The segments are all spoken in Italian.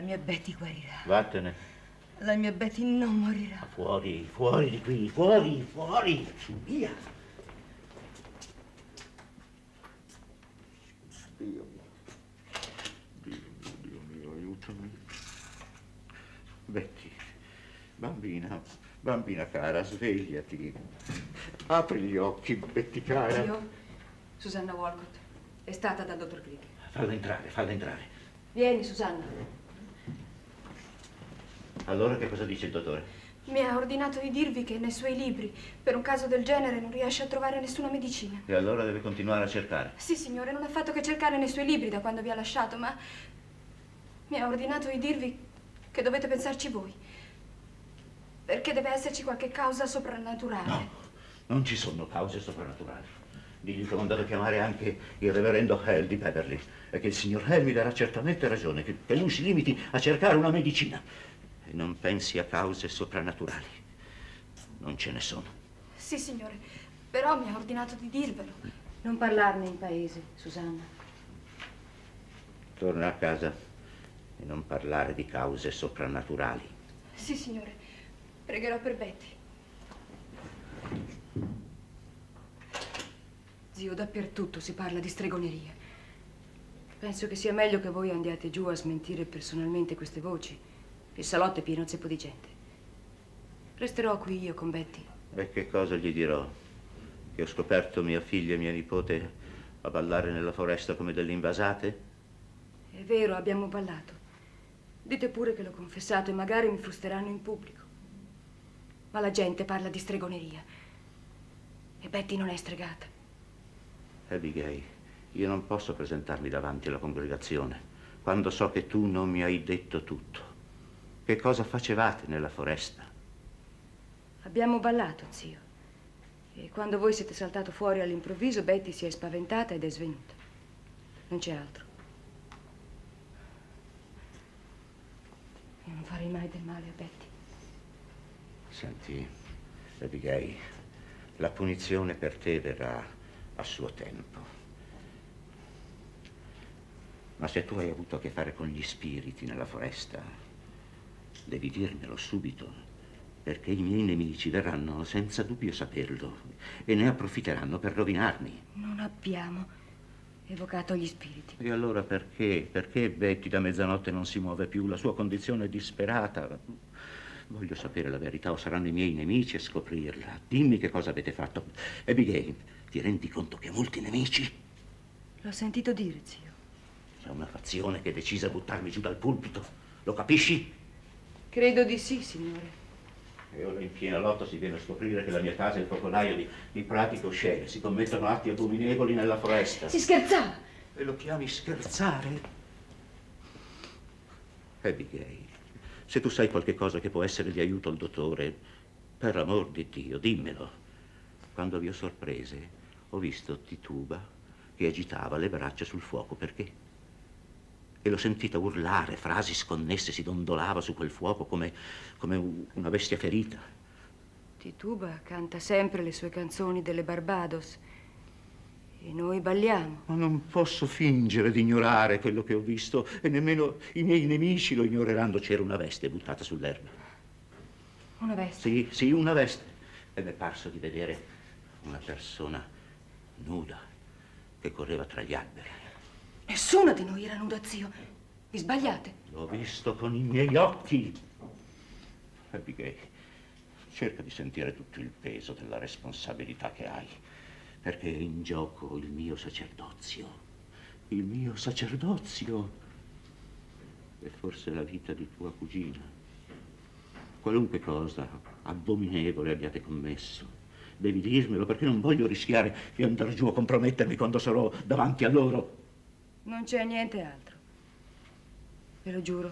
mia Betty guarirà. Vattene. La mia Betty non morirà. Fuori, fuori di qui, fuori, fuori, via. Dio mio, aiutami. Betty, bambina cara, svegliati. Apri gli occhi, Betty cara. Zio, Susanna Walcott, è stata dal dottor Crick. Falla entrare, falla entrare. Vieni, Susanna. Allora che cosa dice il dottore? Mi ha ordinato di dirvi che nei suoi libri, per un caso del genere, non riesce a trovare nessuna medicina. E allora deve continuare a cercare. Sì, signore, non ha fatto che cercare nei suoi libri da quando vi ha lasciato, ma mi ha ordinato di dirvi che dovete pensarci voi. Perché deve esserci qualche causa soprannaturale. No, non ci sono cause soprannaturali. Digli che ho mandato a chiamare anche il reverendo Hell di Beverly e che il signor Hell mi darà certamente ragione, che lui si limiti a cercare una medicina. E non pensi a cause soprannaturali. Non ce ne sono. Sì, signore, però mi ha ordinato di dirvelo. Non parlarne in paese, Susanna. Torna a casa e non parlare di cause soprannaturali. Sì, signore, pregherò per Betty. Zio, dappertutto si parla di stregoneria. Penso che sia meglio che voi andiate giù a smentire personalmente queste voci. Il salotto è pieno zeppo di gente. Resterò qui io con Betty. E che cosa gli dirò? Che ho scoperto mia figlia e mia nipote a ballare nella foresta come delle invasate? È vero, abbiamo ballato. Dite pure che l'ho confessato e magari mi frusteranno in pubblico. Ma la gente parla di stregoneria. E Betty non è stregata. Abigail, io non posso presentarmi davanti alla congregazione quando so che tu non mi hai detto tutto. Che cosa facevate nella foresta? Abbiamo ballato, zio. E quando voi siete saltato fuori all'improvviso, Betty si è spaventata ed è svenuta. Non c'è altro. Io non farei mai del male a Betty. Senti, Abigail, la punizione per te verrà a suo tempo. Ma se tu hai avuto a che fare con gli spiriti nella foresta, devi dirmelo subito, perché i miei nemici verranno senza dubbio saperlo e ne approfitteranno per rovinarmi. Non abbiamo evocato gli spiriti. E allora perché? Perché Betty da mezzanotte non si muove più? La sua condizione è disperata. Voglio sapere la verità o saranno i miei nemici a scoprirla. Dimmi che cosa avete fatto. Abigail, ti rendi conto che ho molti nemici? L'ho sentito dire, zio. C'è una fazione che è decisa a buttarmi giù dal pulpito. Lo capisci? Credo di sì, signore. E ora in piena lotta si viene a scoprire che la mia casa è il focolaio di pratiche oscene. Si commettono atti abominevoli nella foresta. Si scherzava! E lo chiami scherzare? Abigail, se tu sai qualche cosa che può essere di aiuto al dottore, per amor di Dio, dimmelo. Quando vi ho sorprese, ho visto Tituba che agitava le braccia sul fuoco. Perché? E l'ho sentita urlare frasi sconnesse, si dondolava su quel fuoco come una bestia ferita. Tituba canta sempre le sue canzoni delle Barbados e noi balliamo. Ma non posso fingere di ignorare quello che ho visto e nemmeno i miei nemici lo ignoreranno. C'era una veste buttata sull'erba. Una veste? Sì, sì, una veste. E mi è parso di vedere una persona nuda che correva tra gli alberi. Nessuno di noi era nudo, zio. Vi sbagliate. L'ho visto con i miei occhi. Abigail, cerca di sentire tutto il peso della responsabilità che hai, perché è in gioco il mio sacerdozio. Il mio sacerdozio. E forse la vita di tua cugina. Qualunque cosa abominevole abbiate commesso, devi dirmelo, perché non voglio rischiare di andare giù a compromettermi quando sarò davanti a loro. Non c'è niente altro. Ve lo giuro.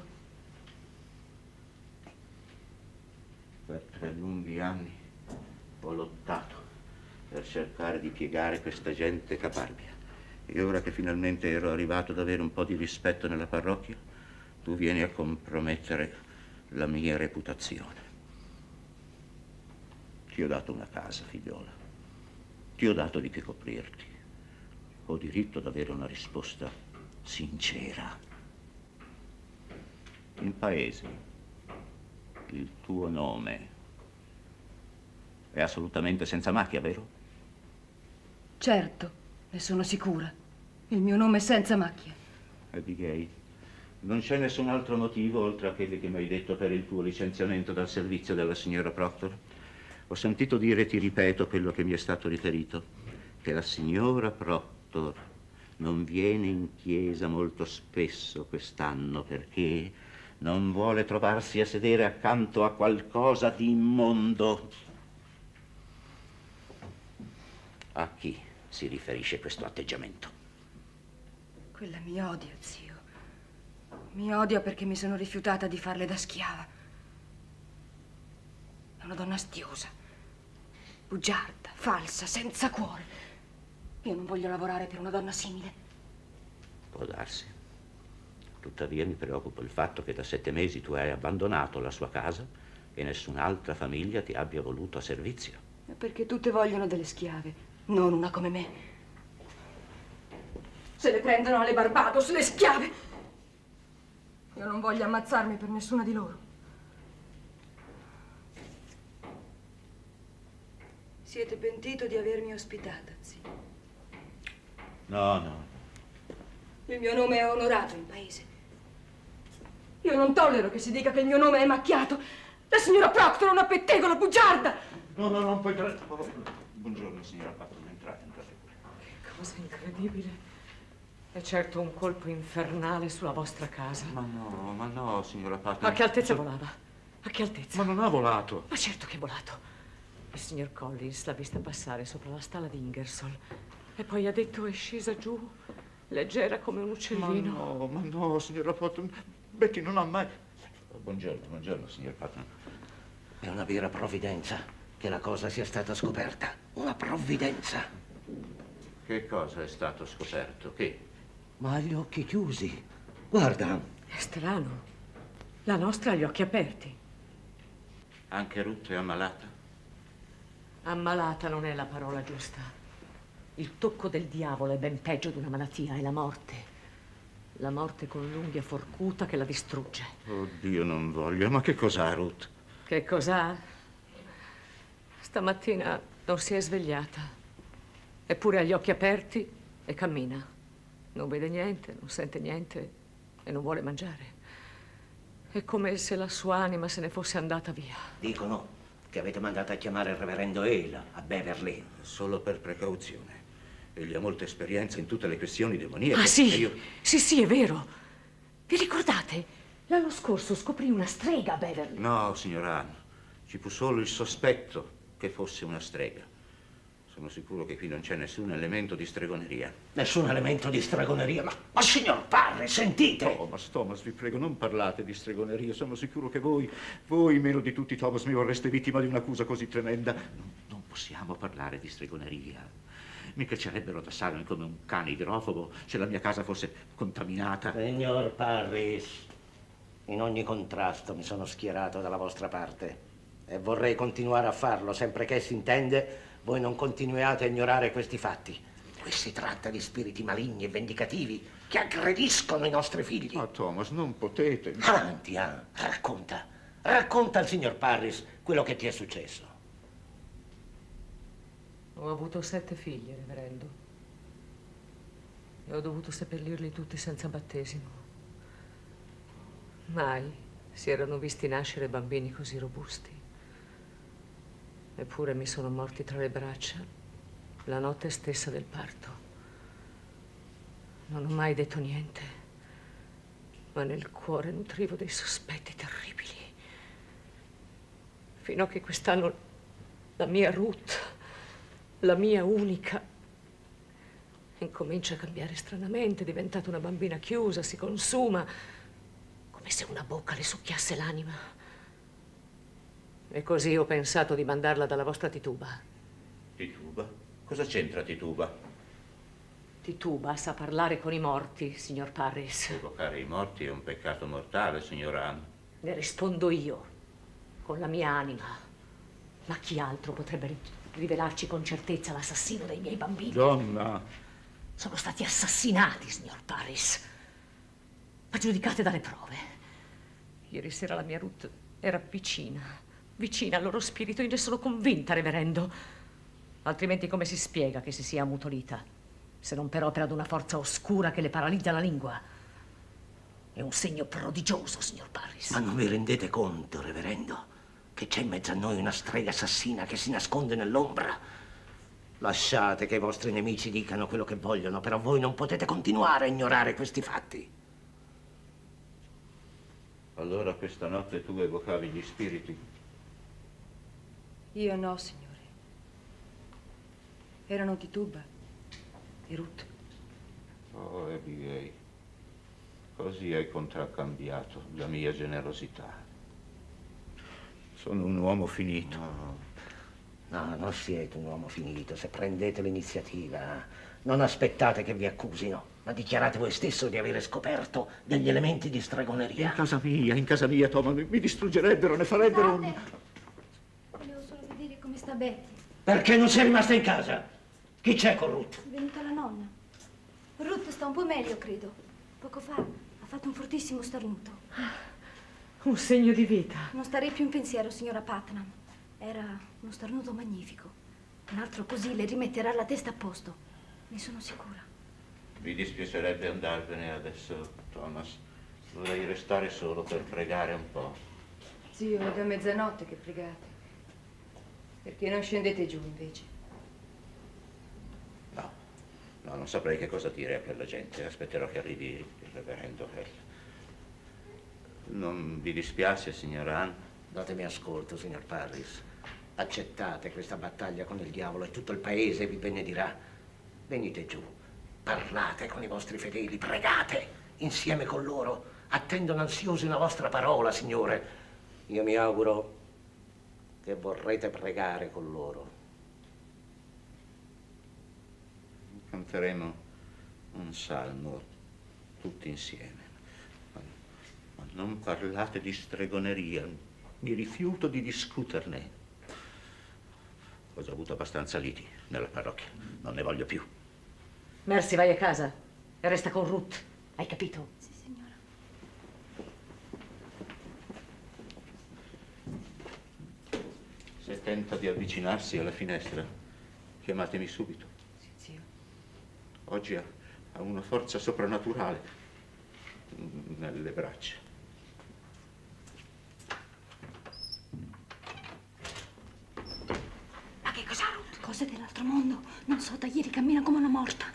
Per 3 lunghi anni ho lottato per cercare di piegare questa gente caparbia. E ora che finalmente ero arrivato ad avere un po' di rispetto nella parrocchia, tu vieni a compromettere la mia reputazione. Ti ho dato una casa, figliola. Ti ho dato di che coprirti. Ho diritto ad avere una risposta sincera. In paese, il tuo nome è assolutamente senza macchia, vero? Certo, ne sono sicura. Il mio nome è senza macchia. Abigail, non c'è nessun altro motivo oltre a quelli che mi hai detto per il tuo licenziamento dal servizio della signora Proctor? Ho sentito dire, e ti ripeto quello che mi è stato riferito, che la signora Proctor non viene in chiesa molto spesso quest'anno perché non vuole trovarsi a sedere accanto a qualcosa di immondo. A chi si riferisce questo atteggiamento? Quella mi odia, zio. Mi odia perché mi sono rifiutata di farle da schiava. È una donna astiosa, bugiarda, falsa, senza cuore. Io non voglio lavorare per una donna simile. Può darsi. Tuttavia mi preoccupa il fatto che da 7 mesi tu hai abbandonato la sua casa e nessun'altra famiglia ti abbia voluto a servizio. È perché tutte vogliono delle schiave, non una come me. Se le prendono alle Barbados, le schiave. Io non voglio ammazzarmi per nessuna di loro. Siete pentito di avermi ospitata, zio? No, no. Il mio nome è onorato in paese. Io non tollero che si dica che il mio nome è macchiato. La signora Proctor è una pettegola bugiarda. No, no, non puoi entrare. Oh, buongiorno, signora Proctor, entrate pure. Che cosa incredibile. È certo un colpo infernale sulla vostra casa. Ma no, signora Proctor. A che altezza volava? A che altezza? Ma non ha volato. Ma certo che è volato. Il signor Collins l'ha vista passare sopra la stalla di Ingersoll e poi ha detto è scesa giù, leggera come un uccellino. Ma no, signora Proctor. Betty non ha mai... Buongiorno, signor Proctor. È una vera provvidenza che la cosa sia stata scoperta. Una provvidenza. Che cosa è stato scoperto? Che? Ma ha gli occhi chiusi. Guarda. È strano. La nostra ha gli occhi aperti. Anche Ruth è ammalata? Ammalata non è la parola giusta. Il tocco del diavolo è ben peggio di una malattia, è la morte. La morte con l'unghia forcuta che la distrugge. Oddio, non voglio. Ma che cos'ha Ruth? Che cos'ha? Stamattina non si è svegliata. Eppure ha gli occhi aperti e cammina. Non vede niente, non sente niente e non vuole mangiare. È come se la sua anima se ne fosse andata via. Dicono che avete mandato a chiamare il reverendo Hale a Beverly. Solo per precauzione. Egli ha molta esperienza in tutte le questioni demoniache. Ah, sì? E io... Sì, è vero. Vi ricordate? L'anno scorso scoprì una strega a Beverly. No, signora Ann. Ci fu solo il sospetto che fosse una strega. Sono sicuro che qui non c'è nessun elemento di stregoneria. Nessun elemento di stregoneria? Ma signor Parry, sentite! Thomas, vi prego, non parlate di stregoneria. Sono sicuro che voi meno di tutti, Thomas, mi vorreste vittima di un'accusa così tremenda. Non possiamo parlare di stregoneria. Mi caccerebbero da Salem come un cane idrofobo se la mia casa fosse contaminata. Signor Parris, in ogni contrasto mi sono schierato dalla vostra parte e vorrei continuare a farlo sempre che si intende voi non continuiate a ignorare questi fatti. Qui si tratta di spiriti maligni e vendicativi che aggrediscono i nostri figli. Ma Thomas, non potete. Avanti, racconta. Racconta al signor Parris quello che ti è successo. Ho avuto 7 figli, reverendo. E ho dovuto seppellirli tutti senza battesimo. Mai si erano visti nascere bambini così robusti. Eppure mi sono morti tra le braccia la notte stessa del parto. Non ho mai detto niente, ma nel cuore nutrivo dei sospetti terribili. Fino a che quest'anno la mia Ruth, la mia unica, incomincia a cambiare stranamente, è diventata una bambina chiusa, si consuma, come se una bocca le succhiasse l'anima. E così ho pensato di mandarla dalla vostra Tituba. Tituba? Cosa c'entra Tituba? Tituba sa parlare con i morti, signor Parris. Evocare i morti è un peccato mortale, signora Ann. Ne rispondo io, con la mia anima. Ma chi altro potrebbe rivelarci con certezza l'assassino dei miei bambini? Donna! Sono stati assassinati, signor Parris. Ma giudicate dalle prove. Ieri sera la mia Ruth era vicina, vicina al loro spirito. Io ne sono convinta, reverendo. Altrimenti come si spiega che si sia ammutolita? Se non per opera di una forza oscura che le paralizza la lingua. È un segno prodigioso, signor Parris. Ma non vi rendete conto, reverendo, che c'è in mezzo a noi una strega assassina che si nasconde nell'ombra? Lasciate che i vostri nemici dicano quello che vogliono, però voi non potete continuare a ignorare questi fatti. Allora questa notte tu evocavi gli spiriti? Io no, signore. Erano Tituba e Ruth. Oh, Abigail, così hai contraccambiato la mia generosità. Sono un uomo finito. No, non siete un uomo finito. Se prendete l'iniziativa, non aspettate che vi accusino, ma dichiarate voi stesso di avere scoperto degli elementi di stregoneria. In casa mia, Tom, mi distruggerebbero, ne farebbero un... Volevo solo vedere come sta Betty. Perché non sei rimasta in casa? Chi c'è con Ruth? È venuta la nonna. Ruth sta un po' meglio, credo. Poco fa ha fatto un fortissimo starnuto. Un segno di vita. Non starei più in pensiero, signora Putnam. Era uno starnuto magnifico. Un altro così le rimetterà la testa a posto. Ne sono sicura. Mi dispiacerebbe andarvene adesso, Thomas. Vorrei restare solo per pregare un po'. Zio, è da mezzanotte che pregate. Perché non scendete giù, invece? No, non saprei che cosa dire a quella gente. Aspetterò che arrivi il reverendo Hell. Non vi dispiace, signora Ann? Datemi ascolto, signor Parris. Accettate questa battaglia con il diavolo e tutto il paese vi benedirà. Venite giù, parlate con i vostri fedeli, pregate insieme con loro. Attendono ansiosi una vostra parola, Signore. Io mi auguro che vorrete pregare con loro. Canteremo un salmo tutti insieme. Ma non parlate di stregoneria. Mi rifiuto di discuterne. Ho già avuto abbastanza liti nella parrocchia. Non ne voglio più. Mercy, vai a casa e resta con Ruth. Hai capito? Sì, signora. Se tenta di avvicinarsi alla finestra, chiamatemi subito. Sì, zio. Oggi ha una forza soprannaturale nelle braccia. Ma che cos'ha Ruth? Cose dell'altro mondo. Non so, da ieri cammina come una morta.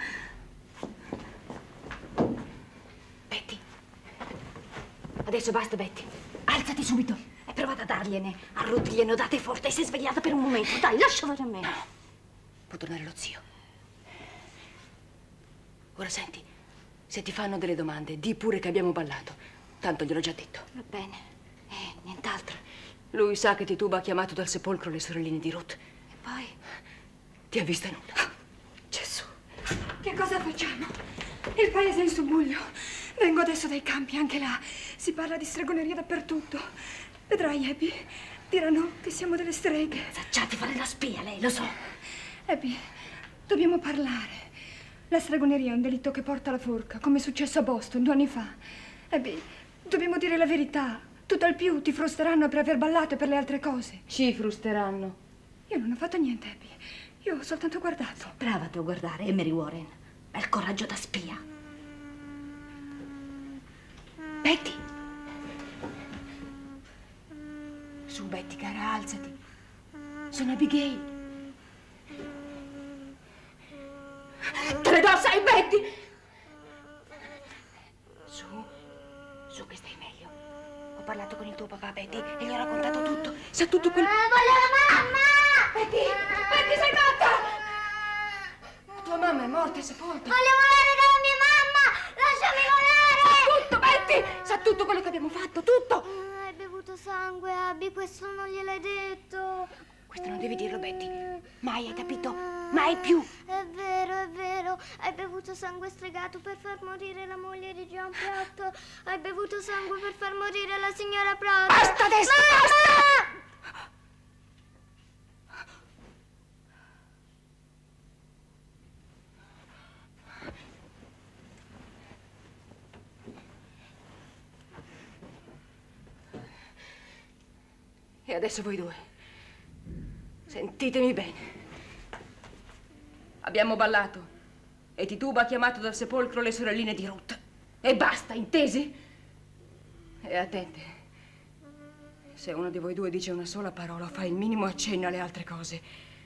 Betty. Adesso basta, Betty. Alzati subito e prova a dargliene. A Ruth gliene ho date forte e si è svegliata per un momento. Dai, lascia fare a me. Può tornare lo zio. Ora senti, se ti fanno delle domande, di pure che abbiamo ballato. Tanto gliel'ho già detto. Va bene. Nient'altro. Lui sa che Tituba ha chiamato dal sepolcro le sorelline di Ruth. E poi? Ti ha vista nuda. Gesù. Che cosa facciamo? Il paese è in subbuglio. Vengo adesso dai campi, anche là. Si parla di stregoneria dappertutto. Vedrai, Abby. Diranno che siamo delle streghe. Facciate fare la spia, lei, lo so. Abby, dobbiamo parlare. La stregoneria è un delitto che porta alla forca, come è successo a Boston 2 anni fa. Abby, dobbiamo dire la verità. Tutto al più ti frusteranno per aver ballato e per le altre cose. Ci frusteranno. Io non ho fatto niente, Abby. Io ho soltanto guardato. Brava tu a guardare, Emery Warren. Bel coraggio da spia. Betty! Su, Betty, cara, alzati. Sono Abigail. Te le do, sai, Betty! Su che stai meglio. Ho parlato con il tuo papà, Betty, e gli ho raccontato tutto. Sa tutto quello... Voglio la mamma! Betty! Betty, sei matta! Tua mamma è morta e sepolta. Voglio volare con mia mamma! Lasciami volare! Sa tutto, Betty! Sa tutto quello che abbiamo fatto, tutto! Hai bevuto sangue, Abby, questo non gliel'hai detto. Questo non devi dirlo, Betty. Mai, hai capito? Mai più. È vero, è vero. Hai bevuto sangue stregato per far morire la moglie di John Pratt. Hai bevuto sangue per far morire la signora Pratt. Basta adesso, basta! E adesso voi due, sentitemi bene. Abbiamo ballato e Tituba ha chiamato dal sepolcro le sorelline di Ruth. E basta, intesi? E attente, se uno di voi due dice una sola parola o fa il minimo accenno alle altre cose,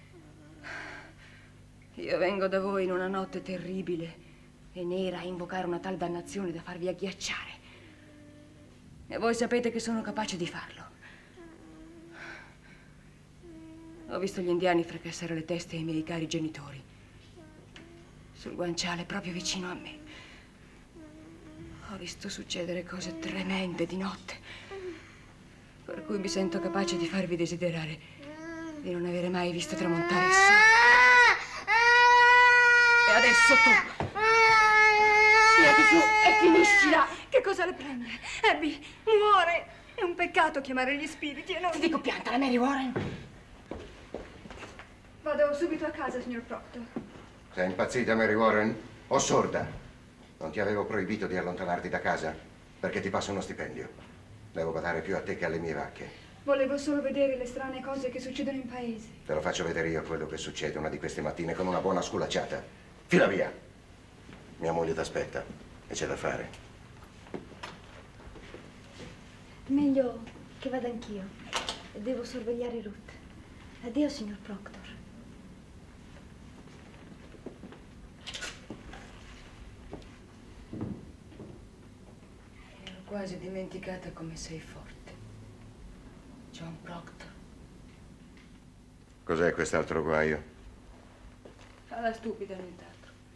io vengo da voi in una notte terribile e nera a invocare una tal dannazione da farvi agghiacciare. E voi sapete che sono capace di farlo. Ho visto gli indiani fracassare le teste ai miei cari genitori, sul guanciale proprio vicino a me. Ho visto succedere cose tremende di notte, per cui mi sento capace di farvi desiderare di non avere mai visto tramontare il sole. E adesso tu, tirati su e finiscila. Che cosa le prende? Abby, muore. È un peccato chiamare gli spiriti e non... Ti dico piantala, Mary Warren. Vado subito a casa, signor Proctor. Sei impazzita, Mary Warren? O sorda? Non ti avevo proibito di allontanarti da casa perché ti passo uno stipendio. Devo badare più a te che alle mie vacche. Volevo solo vedere le strane cose che succedono in paese. Te lo faccio vedere io quello che succede una di queste mattine con una buona sculacciata. Fila via. Mia moglie t'aspetta e c'è da fare. Meglio che vada anch'io. Devo sorvegliare Ruth. Addio, signor Proctor. Ero quasi dimenticata come sei forte, John Proctor. Cos'è quest'altro guaio? Fa la stupida, nient'altro.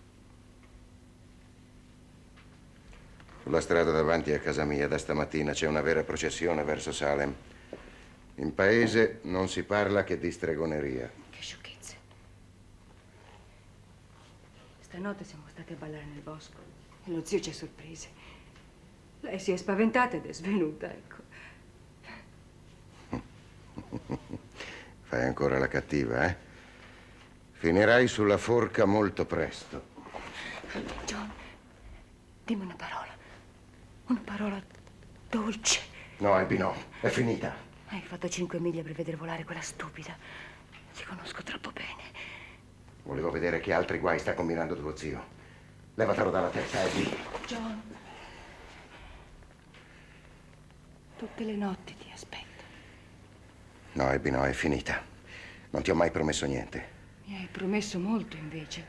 Sulla strada davanti a casa mia da stamattina c'è una vera processione verso Salem. In paese non si parla che di stregoneria. Che sciocchezze. Stanotte siamo stati a ballare nel bosco e lo zio ci ha sorprese. Lei si è spaventata ed è svenuta, ecco. Fai ancora la cattiva, eh? Finirai sulla forca molto presto. John, dimmi una parola. Una parola dolce. No, Abby, no. È finita. Hai fatto 5 miglia per vedere volare quella stupida. Ti conosco troppo bene. Volevo vedere che altri guai sta combinando tuo zio. Levatelo dalla testa, Abby. John, tutte le notti ti aspetto. No, Abby, no, è finita. Non ti ho mai promesso niente. Mi hai promesso molto, invece.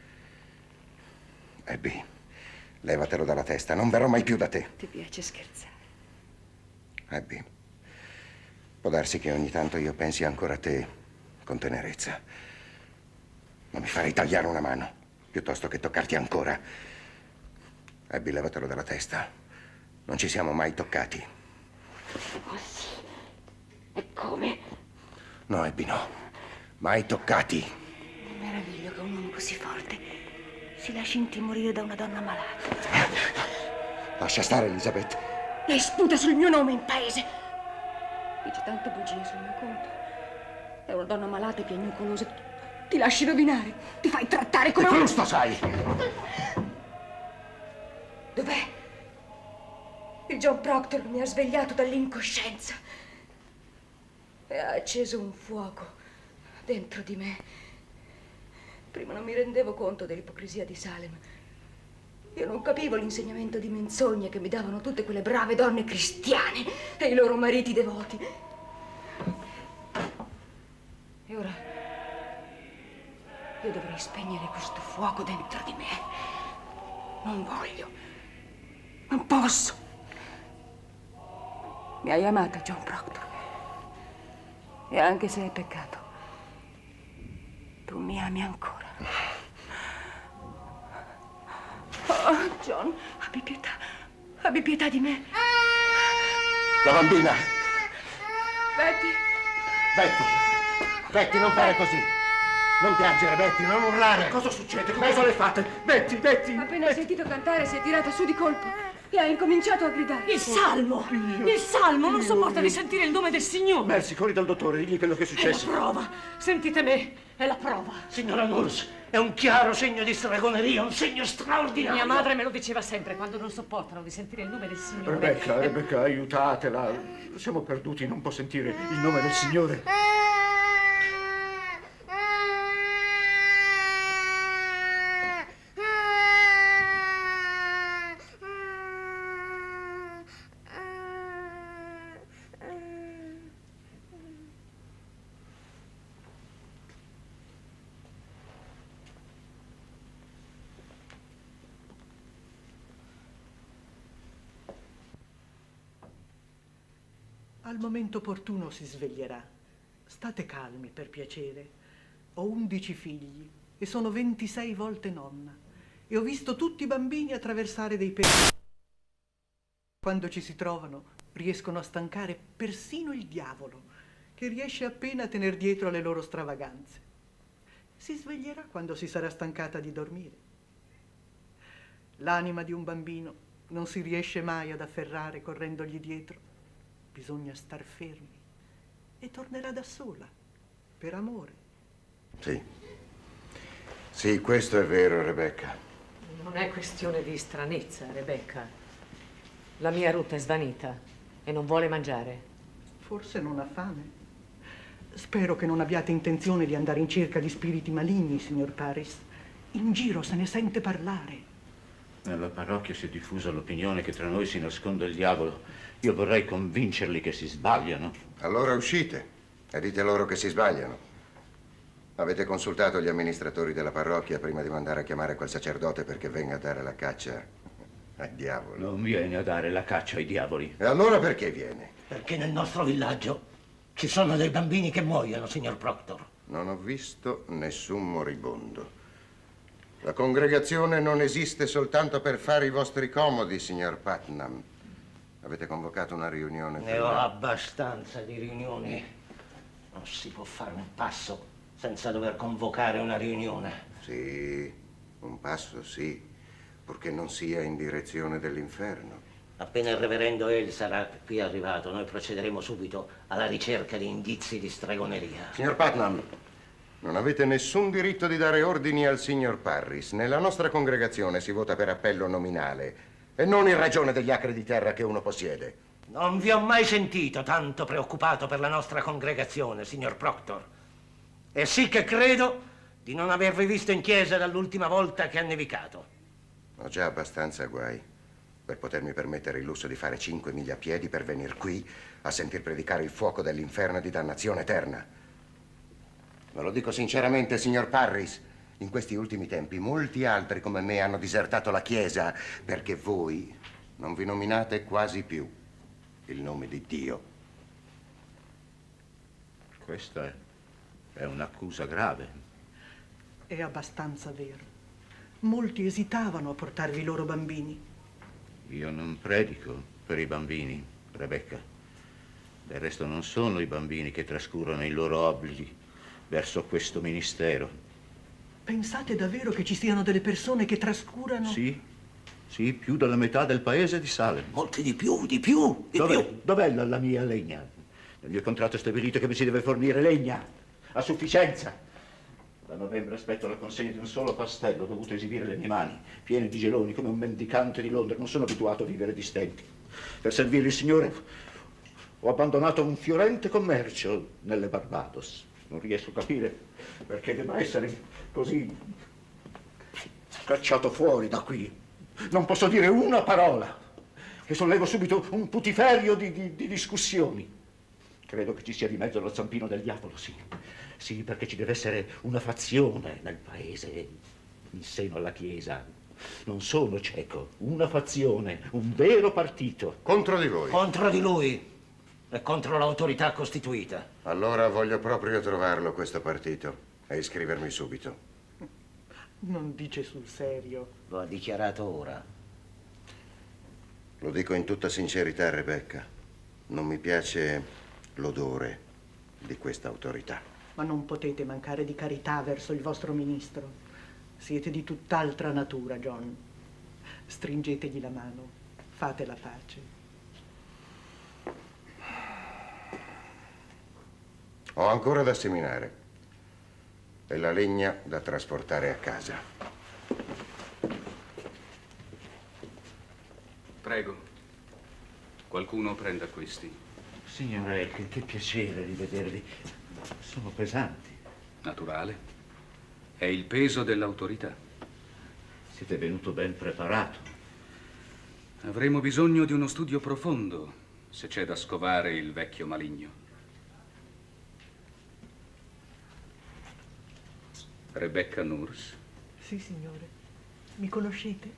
Abby, levatelo dalla testa. Non verrò mai più da te. Ti piace scherzare. Abby, può darsi che ogni tanto io pensi ancora a te con tenerezza. Ma mi farei tagliare una mano piuttosto che toccarti ancora. Abby, levatelo dalla testa. Non ci siamo mai toccati. Oh sì. E come? No, Abby, no. Mai toccati. Mi meraviglio che un uomo così forte si lasci intimorire da una donna malata. Lascia stare, Elizabeth. Lei sputa sul mio nome in paese. Dice tante bugie sul mio conto. È una donna malata e piagnucolosa. Ti lasci rovinare. Ti fai trattare come Che un... frusto sai? Dov'è? Il John Proctor mi ha svegliato dall'incoscienza e ha acceso un fuoco dentro di me. Prima non mi rendevo conto dell'ipocrisia di Salem. Io non capivo l'insegnamento di menzogne che mi davano tutte quelle brave donne cristiane e i loro mariti devoti. E ora io dovrei spegnere questo fuoco dentro di me. Non voglio. Non posso. Mi hai amata, John Proctor. E anche se è peccato, tu mi ami ancora. Oh, John, abbi pietà di me. La bambina! Betty! Betty! Betty, non fare così! Non piangere, Betty, non urlare! Cosa succede? Cosa le fate? Betty, Betty! Appena hai sentito cantare si è tirata su di colpo. e ha incominciato a gridare. Il salmo! Il salmo! Non sopporta di sentire il nome del Signore. Mercy, corri dal dottore, digli quello che è È successo. la prova. Sentite me, è la prova. Signora Nurse, è un chiaro segno di stregoneria, un segno straordinario. Mia madre me lo diceva sempre quando non sopportano di sentire il nome del Signore. Rebecca, aiutatela. Siamo perduti, non può sentire il nome del Signore. Al momento opportuno si sveglierà. State calmi, per piacere. Ho 11 figli e sono 26 volte nonna. E ho visto tutti i bambini attraversare dei periodi. Quando ci si trovano, riescono a stancare persino il diavolo, che riesce appena a tener dietro alle loro stravaganze. Si sveglierà quando si sarà stancata di dormire. L'anima di un bambino non si riesce mai ad afferrare correndogli dietro. Bisogna star fermi e tornerà da sola, per amore. Sì. Sì, questo è vero, Rebecca. Non è questione di stranezza, Rebecca. La mia Ruth è svanita e non vuole mangiare. Forse non ha fame. Spero che non abbiate intenzione di andare in cerca di spiriti maligni, signor Parris. In giro se ne sente parlare. Nella parrocchia si è diffusa l'opinione che tra noi si nasconde il diavolo. Io vorrei convincerli che si sbagliano. Allora uscite e dite loro che si sbagliano. Avete consultato gli amministratori della parrocchia prima di mandare a chiamare quel sacerdote perché venga a dare la caccia ai diavoli? Non viene a dare la caccia ai diavoli. E allora perché viene? Perché nel nostro villaggio ci sono dei bambini che muoiono, signor Proctor. Non ho visto nessun moribondo. La congregazione non esiste soltanto per fare i vostri comodi, signor Putnam. Avete convocato una riunione per Ne ho abbastanza di riunioni. Non si può fare un passo senza dover convocare una riunione. Sì, un passo sì, purché non sia in direzione dell'inferno. Appena il reverendo Hale sarà qui arrivato, noi procederemo subito alla ricerca di indizi di stregoneria. Signor Putnam, non avete nessun diritto di dare ordini al signor Parris. Nella nostra congregazione si vota per appello nominale e non in ragione degli acri di terra che uno possiede. Non vi ho mai sentito tanto preoccupato per la nostra congregazione, signor Proctor. E sì che credo di non avervi visto in chiesa dall'ultima volta che ha nevicato. Ho già abbastanza guai per potermi permettere il lusso di fare 5 miglia a piedi per venir qui a sentir predicare il fuoco dell'inferno e di dannazione eterna. Ve lo dico sinceramente, signor Parris, in questi ultimi tempi molti altri come me hanno disertato la Chiesa perché voi non vi nominate quasi più il nome di Dio. Questa è un'accusa grave. È abbastanza vero. Molti esitavano a portarvi i loro bambini. Io non predico per i bambini, Rebecca. Del resto non sono i bambini che trascurano i loro obblighi verso questo ministero. Pensate davvero che ci siano delle persone che trascurano? Sì, più della metà del paese di Salem. Molti di più, di più. Dov'è la mia legna? Nel mio contratto è stabilito che mi si deve fornire legna, a sufficienza. Da novembre aspetto la consegna di un solo pastello, ho dovuto esibire le mie mani, piene di geloni, come un mendicante di Londra. Non sono abituato a vivere di stenti. Per servire il Signore ho abbandonato un fiorente commercio nelle Barbados. Non riesco a capire perché debba essere così cacciato fuori da qui. Non posso dire una parola e sollevo subito un putiferio di discussioni. Credo che ci sia di mezzo lo zampino del diavolo, sì. Sì, perché ci deve essere una fazione nel paese, in seno alla Chiesa. Non sono cieco, una fazione, un vero partito. Contro di voi? Contro di lui e contro l'autorità costituita. Allora voglio proprio trovarlo questo partito e iscrivermi subito. Non dice sul serio. Lo ha dichiarato ora. Lo dico in tutta sincerità, Rebecca. Non mi piace l'odore di questa autorità. Ma non potete mancare di carità verso il vostro ministro. Siete di tutt'altra natura, John. Stringetegli la mano. Fate la pace. Ho ancora da seminare e la legna da trasportare a casa. Prego, qualcuno prenda questi. Signore, che piacere rivedervi. Sono pesanti. Naturale. È il peso dell'autorità. Siete venuto ben preparato. Avremo bisogno di uno studio profondo, se c'è da scovare il vecchio maligno. Rebecca Nours. Sì, signore. Mi conoscete?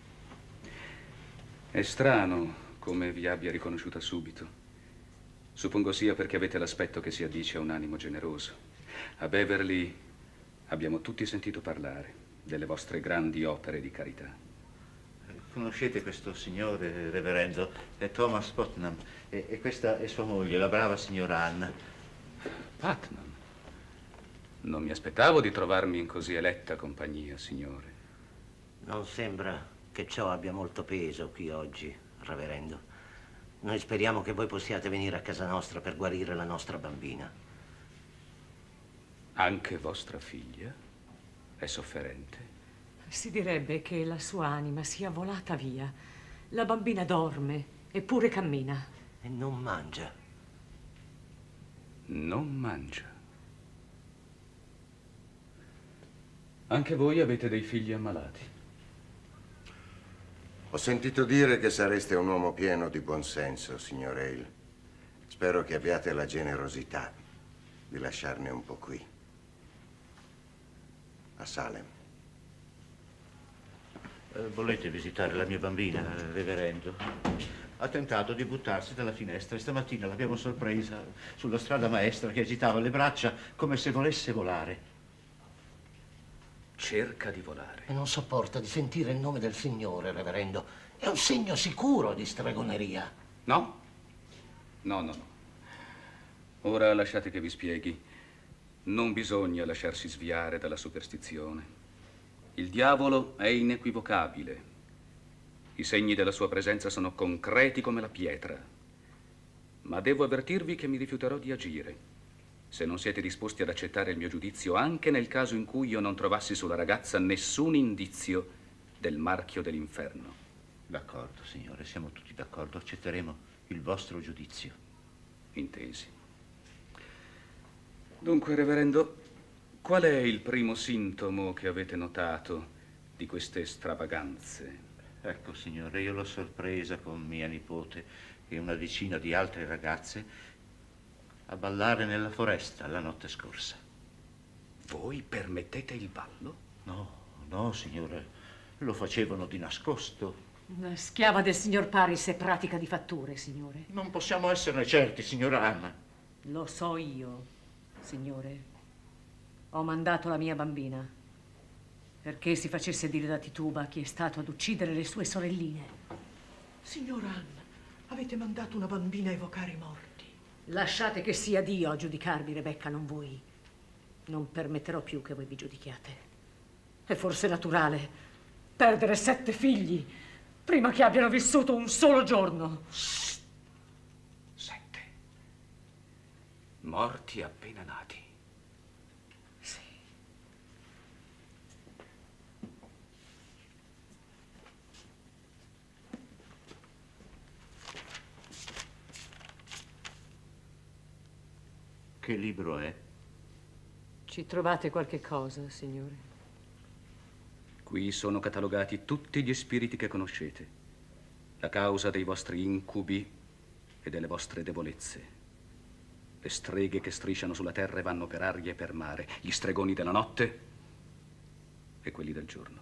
È strano come vi abbia riconosciuta subito. Suppongo sia perché avete l'aspetto che si addice a un animo generoso. A Beverly abbiamo tutti sentito parlare delle vostre grandi opere di carità. Conoscete questo signore, reverendo? È Thomas Putnam e questa è sua moglie, la brava signora Anna. Putnam? Non mi aspettavo di trovarmi in così eletta compagnia, signore. Non sembra che ciò abbia molto peso qui oggi, reverendo. Noi speriamo che voi possiate venire a casa nostra per guarire la nostra bambina. Anche vostra figlia è sofferente? Si direbbe che la sua anima sia volata via. La bambina dorme, eppure cammina. E non mangia. Non mangia. Anche voi avete dei figli ammalati? Ho sentito dire che sareste un uomo pieno di buonsenso, signor Hale. Spero che abbiate la generosità di lasciarne un po' qui, a Salem. Volete visitare la mia bambina, reverendo? Ha tentato di buttarsi dalla finestra e stamattina l'abbiamo sorpresa sulla strada maestra che agitava le braccia come se volesse volare. Cerca di volare. E non sopporta di sentire il nome del Signore, reverendo. È un segno sicuro di stregoneria. No? No. Ora lasciate che vi spieghi. Non bisogna lasciarsi sviare dalla superstizione. Il diavolo è inequivocabile. I segni della sua presenza sono concreti come la pietra. Ma devo avvertirvi che mi rifiuterò di agire se non siete disposti ad accettare il mio giudizio anche nel caso in cui io non trovassi sulla ragazza nessun indizio del marchio dell'inferno. D'accordo, signore, siamo tutti d'accordo. Accetteremo il vostro giudizio. Intesi. Dunque, reverendo, qual è il primo sintomo che avete notato di queste stravaganze? Ecco, signore, io l'ho sorpresa con mia nipote e una decina di altre ragazze a ballare nella foresta la notte scorsa. Voi permettete il ballo? No, signore, lo facevano di nascosto. Una schiava del signor Paris è pratica di fatture, signore. Non possiamo esserne certi, signora Anna. Lo so io, signore. Ho mandato la mia bambina perché si facesse dire da Tituba chi è stato ad uccidere le sue sorelline. Signora Anna, avete mandato una bambina a evocare i morti. Lasciate che sia Dio a giudicarvi, Rebecca, non voi. Non permetterò più che voi vi giudichiate. È forse naturale perdere 7 figli prima che abbiano vissuto un solo giorno. 7. Morti appena nati. Sì. Che libro è? Ci trovate qualche cosa, signore? Qui sono catalogati tutti gli spiriti che conoscete, la causa dei vostri incubi e delle vostre debolezze. Le streghe che strisciano sulla terra e vanno per aria e per mare, gli stregoni della notte e quelli del giorno.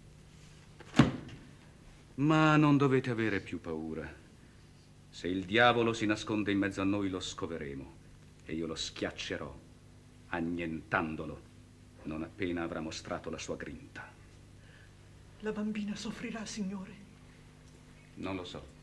Ma non dovete avere più paura. Se il diavolo si nasconde in mezzo a noi, lo scoveremo e io lo schiaccerò, annientandolo, non appena avrà mostrato la sua grinta. La bambina soffrirà, signore? Non lo so.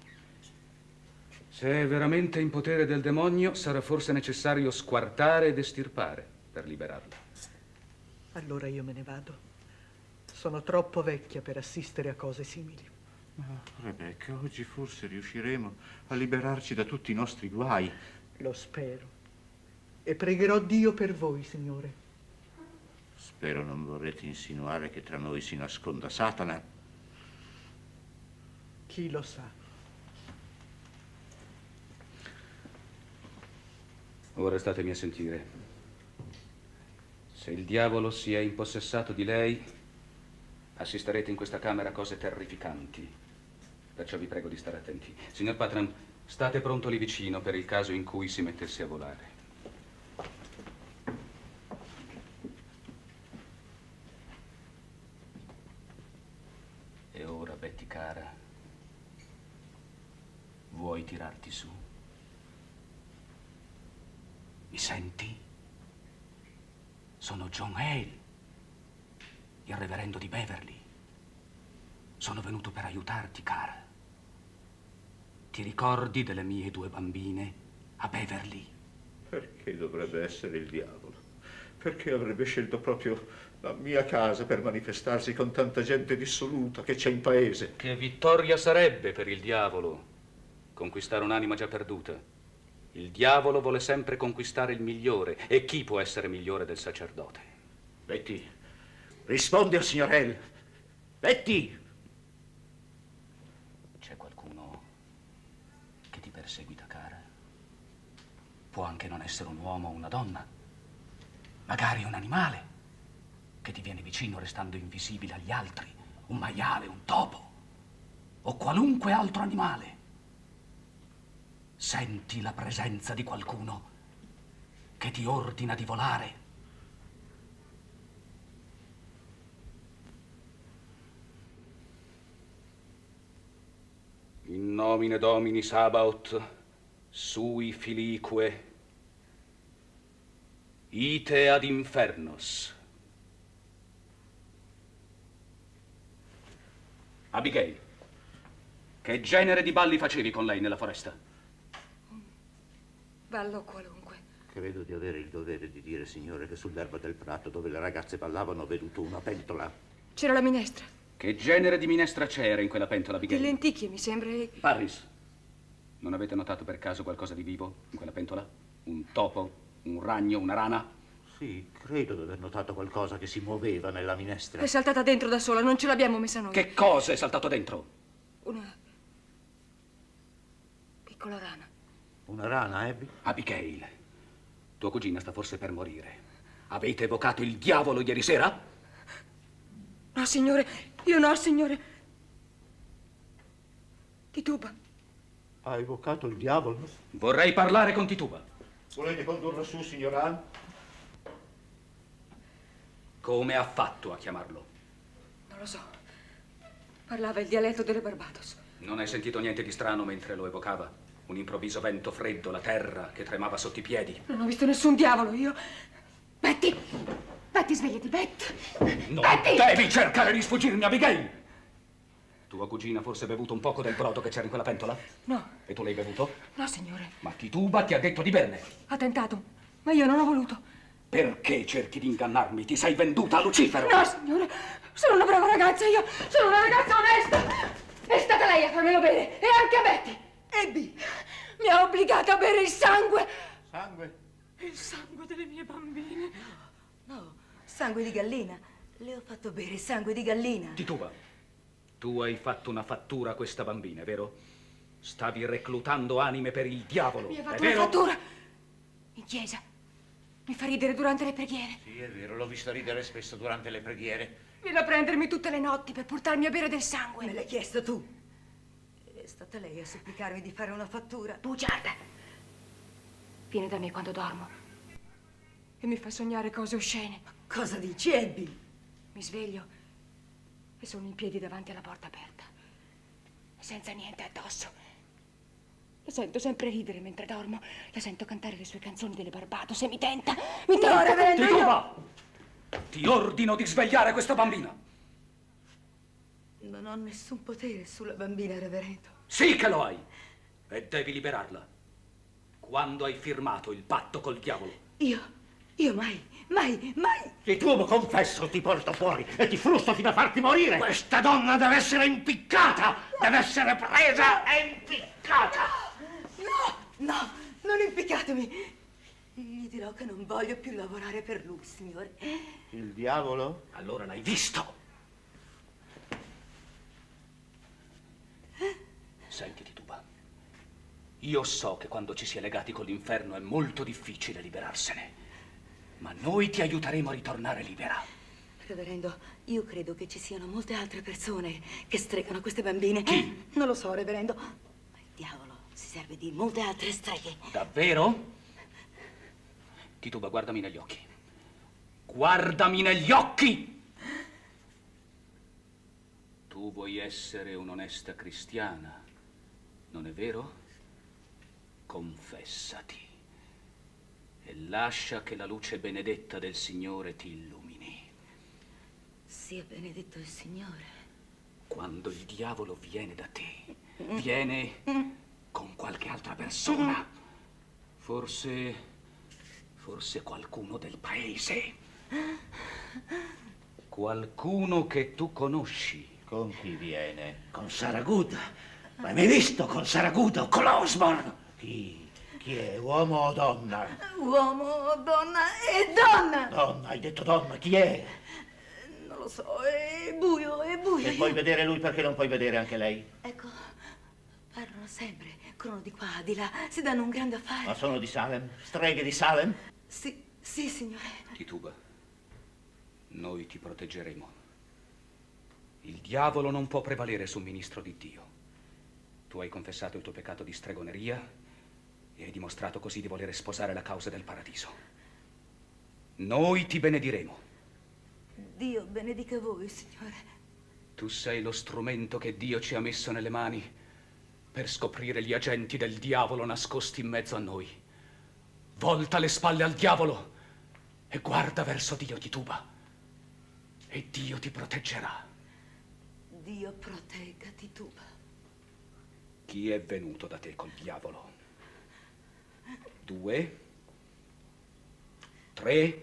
Se è veramente in potere del demonio, sarà forse necessario squartare ed estirpare per liberarla. Allora io me ne vado. Sono troppo vecchia per assistere a cose simili. Ma, Rebecca, oggi forse riusciremo a liberarci da tutti i nostri guai. Lo spero. E pregherò Dio per voi, Signore. Spero non vorrete insinuare che tra noi si nasconda Satana. Chi lo sa? Ora statemi a sentire. Se il diavolo si è impossessato di lei, assisterete in questa camera a cose terrificanti. Perciò vi prego di stare attenti. Signor Patron, state pronto lì vicino per il caso in cui si mettesse a volare. E ora, Betty cara, vuoi tirarti su? Mi senti? Sono John Hale, il reverendo di Beverly. Sono venuto per aiutarti, cara. Ti ricordi delle mie 2 bambine a Beverly? Perché dovrebbe essere il diavolo? Perché avrebbe scelto proprio la mia casa per manifestarsi con tanta gente dissoluta che c'è in paese? Che vittoria sarebbe per il diavolo conquistare un'anima già perduta. Il diavolo vuole sempre conquistare il migliore. E chi può essere migliore del sacerdote? Betty, rispondi al signor Hale. Betty! C'è qualcuno che ti perseguita, cara? Può anche non essere un uomo o una donna. Magari un animale che ti viene vicino restando invisibile agli altri. Un maiale, un topo o qualunque altro animale. Senti la presenza di qualcuno che ti ordina di volare. In nomine Domini Sabaoth, sui filique, ite ad infernos. Abigail, che genere di balli facevi con lei nella foresta? Ballo qualunque. Credo di avere il dovere di dire, signore, che sull'erba del prato dove le ragazze ballavano ho veduto una pentola. C'era la minestra. Che genere di minestra c'era in quella pentola, Abigail? Di lenticchie, mi sembra. Parris, non avete notato per caso qualcosa di vivo in quella pentola? Un topo, un ragno, una rana? Sì, credo di aver notato qualcosa che si muoveva nella minestra. È saltata dentro da sola, non ce l'abbiamo messa noi. Che cosa è saltato dentro? Una piccola rana. Una rana, Abby? Abigail, tua cugina sta forse per morire. Avete evocato il diavolo ieri sera? No, signore, io no, signore. Tituba. Ha evocato il diavolo? Vorrei parlare con Tituba. Volete condurlo su, signor Ann? Come ha fatto a chiamarlo? Non lo so. Parlava il dialetto delle Barbados. Non hai sentito niente di strano mentre lo evocava? Un improvviso vento freddo, la terra che tremava sotto i piedi? Non ho visto nessun diavolo, io... Betty! Betty, svegliati, Betty! Non Betty! devi cercare di sfuggirmi, Abigail! Tua cugina forse ha bevuto un poco del brodo che c'era in quella pentola? No. E tu l'hai bevuto? No, signore. Ma Tituba ti ha detto di berne. Ha tentato, ma io non ho voluto. Perché cerchi di ingannarmi? Ti sei venduta a Lucifero? No, signore. Sono una brava ragazza, io sono una ragazza onesta. È stata lei a farmelo bere, e anche a Betty. Abby mi ha obbligata a bere il sangue. Sangue? Il sangue delle mie bambine. No, sangue di gallina. Le ho fatto bere sangue di gallina. Tituba, tu hai fatto una fattura a questa bambina, vero? Stavi reclutando anime per il diavolo, Mi ha fatto è una vero? fattura. In chiesa. Mi fa ridere durante le preghiere. Sì, è vero, l'ho vista ridere spesso durante le preghiere. Viene a prendermi tutte le notti per portarmi a bere del sangue. Me l'hai chiesto tu. È stata lei a supplicarmi di fare una fattura. Bugiarda. Viene da me quando dormo e mi fa sognare cose oscene. Cosa dici, Abby? Mi sveglio e sono in piedi davanti alla porta aperta, senza niente addosso. La sento sempre ridere mentre dormo. La sento cantare le sue canzoni delle Barbados e mi tenta. Mi tenta. reverendo, Tituba! Ti ordino di svegliare questa bambina. Non ho nessun potere sulla bambina, reverendo. Sì che lo hai. E devi liberarla. Quando hai firmato il patto col diavolo? Io mai. mai, mai. Titubo, confesso, ti porto fuori e ti frusto fino a farti morire. Questa donna deve essere impiccata, deve essere presa e impiccata. No, non impiccatemi. Gli dirò che non voglio più lavorare per lui, signore. Il diavolo? Allora l'hai visto. Senti, Tituba, io so che quando ci si è legati con l'inferno è molto difficile liberarsene, ma noi ti aiuteremo a ritornare libera. Reverendo, io credo che ci siano molte altre persone che stregano queste bambine. Chi? Non lo so, reverendo, ma il diavolo si serve di molte altre streghe. Davvero? Tituba, guardami negli occhi. Guardami negli occhi! Tu vuoi essere un'onesta cristiana, non è vero? Confessati e lascia che la luce benedetta del Signore ti illumini. Sia benedetto il Signore. Quando il diavolo viene da te, viene con qualche altra persona. Forse qualcuno del paese. Qualcuno che tu conosci. Con chi viene? Con Saraguda. Ma hai mai visto con Saraguda o con Osborne? Chi è? Uomo o donna? Uomo, donna e donna! Donna, hai detto donna, chi è? Non lo so, è buio, è buio. Se puoi vedere lui, perché non puoi vedere anche lei? Ecco, parlano sempre, corrono di qua, di là, si danno un grande affare. Ma sono di Salem? Streghe di Salem? Sì, signore. Tituba, noi ti proteggeremo. Il diavolo non può prevalere su un ministro di Dio. Tu hai confessato il tuo peccato di stregoneria e hai dimostrato così di volere sposare la causa del paradiso. Noi ti benediremo. Dio benedica voi, signore. Tu sei lo strumento che Dio ci ha messo nelle mani per scoprire gli agenti del diavolo nascosti in mezzo a noi. Volta le spalle al diavolo e guarda verso Dio, Tituba, e Dio ti proteggerà. Dio protegga Tituba. Chi è venuto da te col diavolo? 2, 3,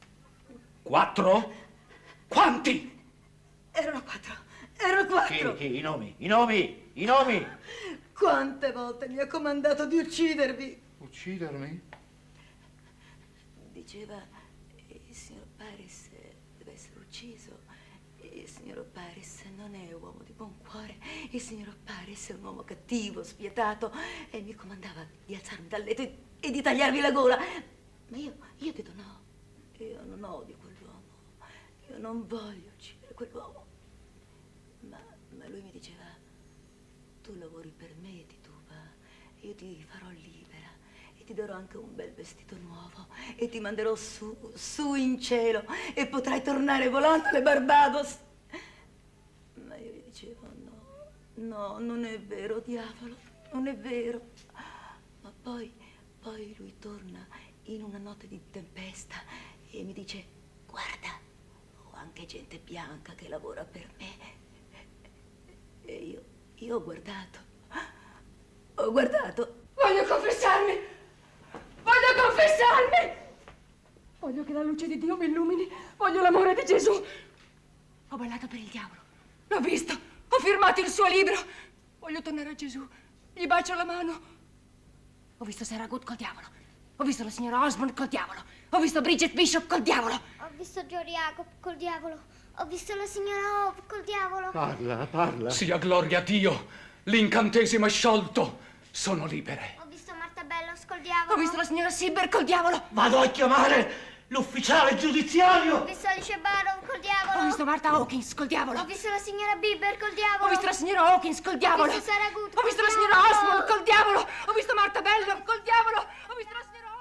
4? Quanti? Erano 4. Erano 4. Chi? I nomi? I nomi? I nomi? Quante volte mi ha comandato di uccidervi? Uccidermi? Diceva, il signor Paris deve essere ucciso. Il signor Paris non è un uomo di buon cuore. Il signor Paris è un uomo cattivo, spietato. E mi comandava di alzarmi dal letto e di tagliarvi la gola. Ma io dico no. Io non odio quell'uomo. Io non voglio uccidere quell'uomo. Ma lui mi diceva, tu lavori per me, Tituba. Io ti farò libera. E ti darò anche un bel vestito nuovo. E ti manderò su in cielo. E potrai tornare volando alle Barbados. Ma io gli dicevo, no, non è vero, diavolo. Non è vero. Ma poi lui torna in una notte di tempesta e mi dice, guarda, ho anche gente bianca che lavora per me. E io ho guardato. Voglio confessarmi! Voglio confessarmi! Voglio che la luce di Dio mi illumini. Voglio l'amore di Gesù. Ho ballato per il diavolo. L'ho visto. Ho firmato il suo libro. Voglio tornare a Gesù. Gli bacio la mano. Ho visto Sarah Good col diavolo. Ho visto la signora Osmond col diavolo. Ho visto Bridget Bishop col diavolo. Ho visto Jory Jacob col diavolo. Ho visto la signora Hope col diavolo. Parla. Sia gloria a Dio! L'incantesimo è sciolto! Sono libere. Ho visto Marta Bellows col diavolo. Ho visto la signora Sieber col diavolo. Vado a chiamare l'ufficiale giudiziario. Ho visto Alice Barrow col diavolo. Ho visto Martha Hawkins col diavolo. Ho visto la signora Bieber col diavolo. Ho visto la signora Hawkins col diavolo. Ho visto Sarah Good Ho visto la signora Osmond col diavolo. Ho visto Martha Bellows col diavolo. Ho visto la signora Osmond.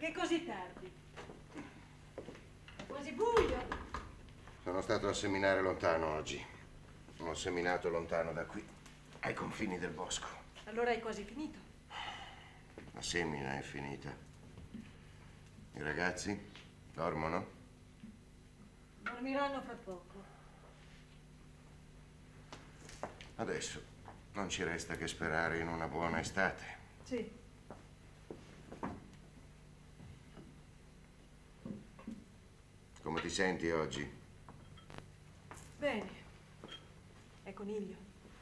Perché così tardi? È quasi buio. Sono stato a seminare lontano oggi. Ho seminato lontano da qui, ai confini del bosco. Allora hai quasi finito. La semina è finita. I ragazzi dormono? Dormiranno fra poco. Adesso non ci resta che sperare in una buona estate. Sì. Come ti senti oggi? Bene. È coniglio.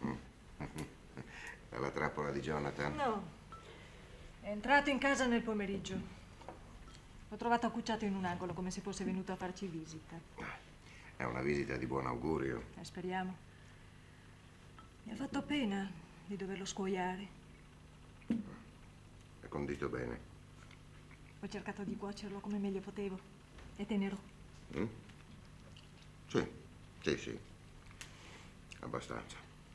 Dalla trappola di Jonathan? No. È entrato in casa nel pomeriggio. L'ho trovato accucciato in un angolo come se fosse venuto a farci visita. È una visita di buon augurio. Speriamo. Mi ha fatto pena di doverlo scuoiare. È condito bene. Ho cercato di cuocerlo come meglio potevo. È tenero. Sì. Abbastanza.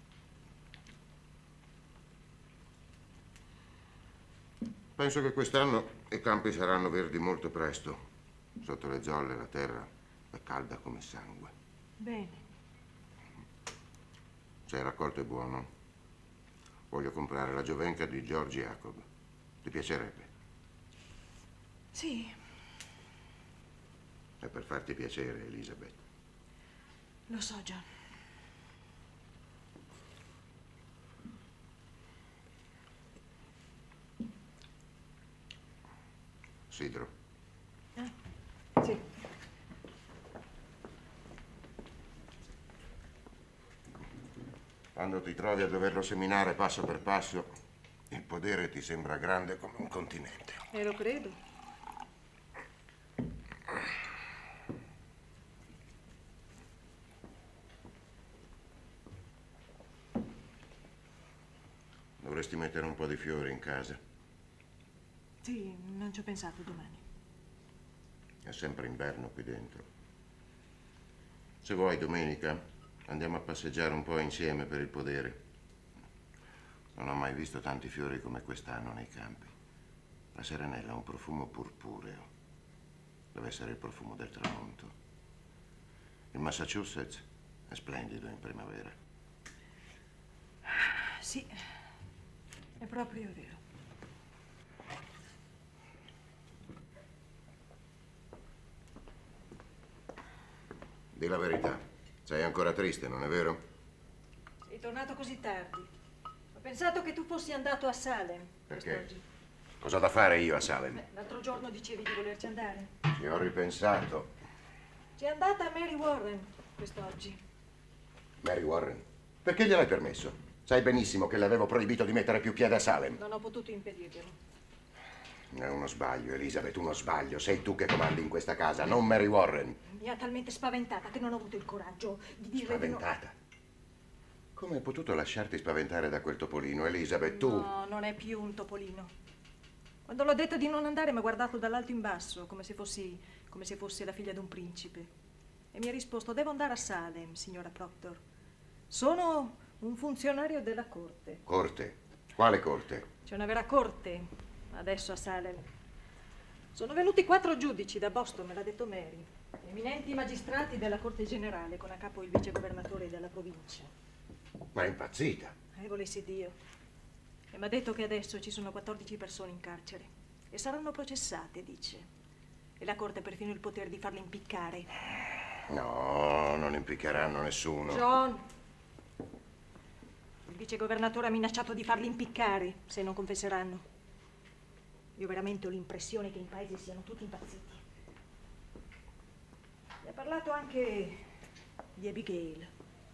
Penso che quest'anno i campi saranno verdi molto presto. Sotto le zolle la terra è calda come sangue. Bene. Se il raccolto è buono, voglio comprare la Giovenca di George Jacob. Ti piacerebbe? Sì. È per farti piacere, Elizabeth. Lo so, John. Sidro. Sì. Quando ti trovi a doverlo seminare passo per passo, il podere ti sembra grande come un continente. Lo credo. Dovresti mettere un po' di fiori in casa. Sì, non ci ho pensato domani. È sempre inverno qui dentro. Se vuoi, domenica, andiamo a passeggiare un po' insieme per il podere. Non ho mai visto tanti fiori come quest'anno nei campi. La serenella ha un profumo purpureo. Deve essere il profumo del tramonto. Il Massachusetts è splendido in primavera. Sì, è proprio vero. Di la verità, sei ancora triste, non è vero? Sei tornato così tardi. Ho pensato che tu fossi andato a Salem. Perché? Quest'oggi. Cosa ho da fare io a Salem? L'altro giorno dicevi di volerci andare. Ci ho ripensato. C'è andata Mary Warren quest'oggi. Mary Warren? Perché gliel'hai permesso? Sai benissimo che le avevo proibito di mettere più piede a Salem. Non ho potuto impedirglielo. È uno sbaglio, Elizabeth, uno sbaglio. Sei tu che comandi in questa casa, non Mary Warren. Mi ha talmente spaventata che non ho avuto il coraggio di dirle Spaventata? Come hai potuto lasciarti spaventare da quel topolino, Elizabeth? Tu... No, non è più un topolino. Quando l'ho detto di non andare mi ha guardato dall'alto in basso, come se fosse la figlia di un principe. E mi ha risposto: devo andare a Salem, signora Proctor. Sono un funzionario della corte. Corte? Quale corte? C'è una vera corte adesso a Salem. Sono venuti 4 giudici da Boston, me l'ha detto Mary. Eminenti magistrati della Corte Generale, con a capo il vicegovernatore della provincia. Ma è impazzita. Volessi Dio. E mi ha detto che adesso ci sono 14 persone in carcere e saranno processate, dice. E la Corte ha perfino il potere di farle impiccare. No, non impiccheranno nessuno. John! Il vicegovernatore ha minacciato di farli impiccare se non confesseranno. Io veramente ho l'impressione che in paese siano tutti impazziti. Mi ha parlato anche di Abigail.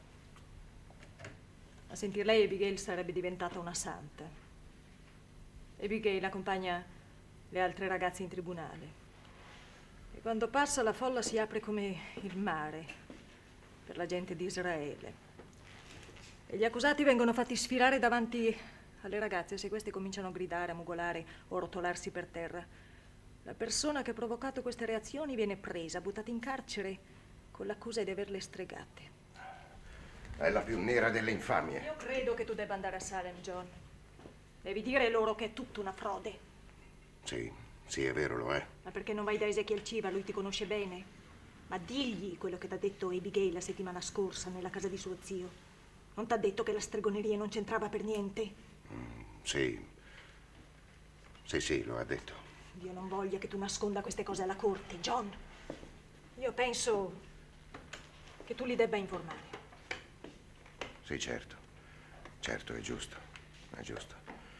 A sentir lei, Abigail sarebbe diventata una santa. Abigail accompagna le altre ragazze in tribunale. E quando passa la folla si apre come il mare per la gente di Israele. E gli accusati vengono fatti sfilare davanti alle ragazze. Se queste cominciano a gridare, a mugolare o a rotolarsi per terra, la persona che ha provocato queste reazioni viene presa, buttata in carcere con l'accusa di averle stregate. È la più nera delle infamie. Io credo che tu debba andare a Salem, John. Devi dire loro che è tutta una frode. Sì, Sì, è vero, lo è. Ma perché non vai da Ezechiel Civa? Lui ti conosce bene. Ma digli quello che t'ha detto Abigail la settimana scorsa nella casa di suo zio. Non t'ha detto che la stregoneria non c'entrava per niente? Sì. Sì, lo ha detto. Dio non voglia che tu nasconda queste cose alla corte, John. Io penso che tu li debba informare. Sì, certo. Certo, è giusto. È giusto.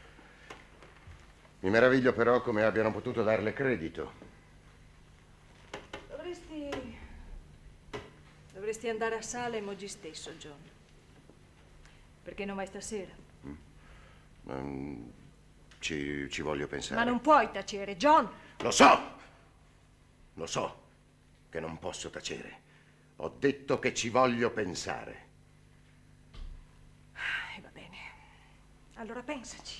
Mi meraviglio però come abbiano potuto darle credito. Dovresti andare a Salem oggi stesso, John. Perché non vai stasera? Ci voglio pensare. Ma non puoi tacere, John! Lo so! Lo so che non posso tacere. Ho detto che ci voglio pensare. E va bene. Allora pensaci.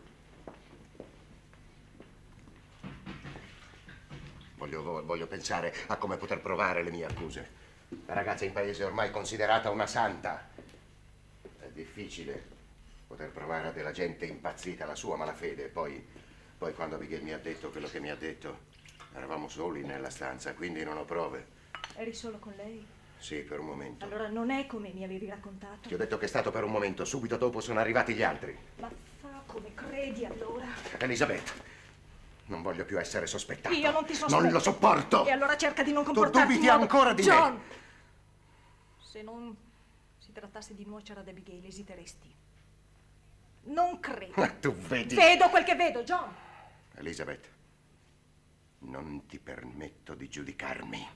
Voglio pensare a come poter provare le mie accuse. La ragazza in paese è ormai considerata una santa. È difficile poter provare a della gente impazzita la sua malafede. Poi quando Abigail mi ha detto quello che mi ha detto, eravamo soli nella stanza, quindi non ho prove. Eri solo con lei? Sì, per un momento. Allora non è come mi avevi raccontato. Ti ho detto che è stato per un momento, subito dopo sono arrivati gli altri. Ma fa come credi allora? Elisabeth, non voglio più essere sospettato. Io non ti sospetto. Non lo sopporto. E allora cerca di non Tu comportarti dubiti in modo... ancora di John! me. Se non si trattasse di nuocere ad Abigail, esiteresti. Non credo. Ma tu vedi. Vedo quel che vedo, John. Elisabeth, non ti permetto di giudicarmi.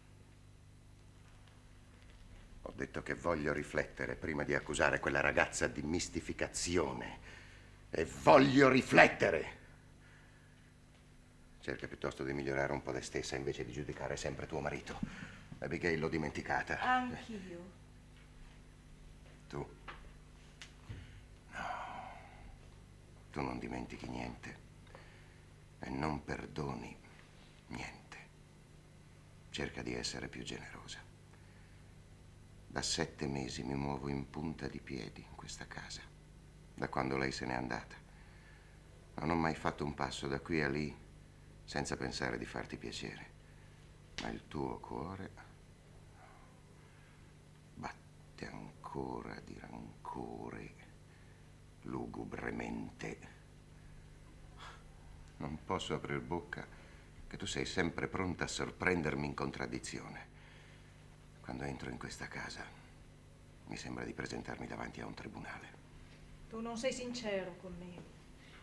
Ho detto che voglio riflettere prima di accusare quella ragazza di mistificazione. E voglio riflettere. Cerca piuttosto di migliorare un po' te stessa invece di giudicare sempre tuo marito. Abigail l'ho dimenticata. Anch'io. Tu? No. Tu non dimentichi niente. E non perdoni niente. Cerca di essere più generosa. Da 7 mesi mi muovo in punta di piedi in questa casa. Da quando lei se n'è andata. Non ho mai fatto un passo da qui a lì senza pensare di farti piacere. Ma il tuo cuore batte ancora di rancore, lugubremente. Non posso aprir bocca che tu sei sempre pronta a sorprendermi in contraddizione. Quando entro in questa casa mi sembra di presentarmi davanti a un tribunale. Tu non sei sincero con me.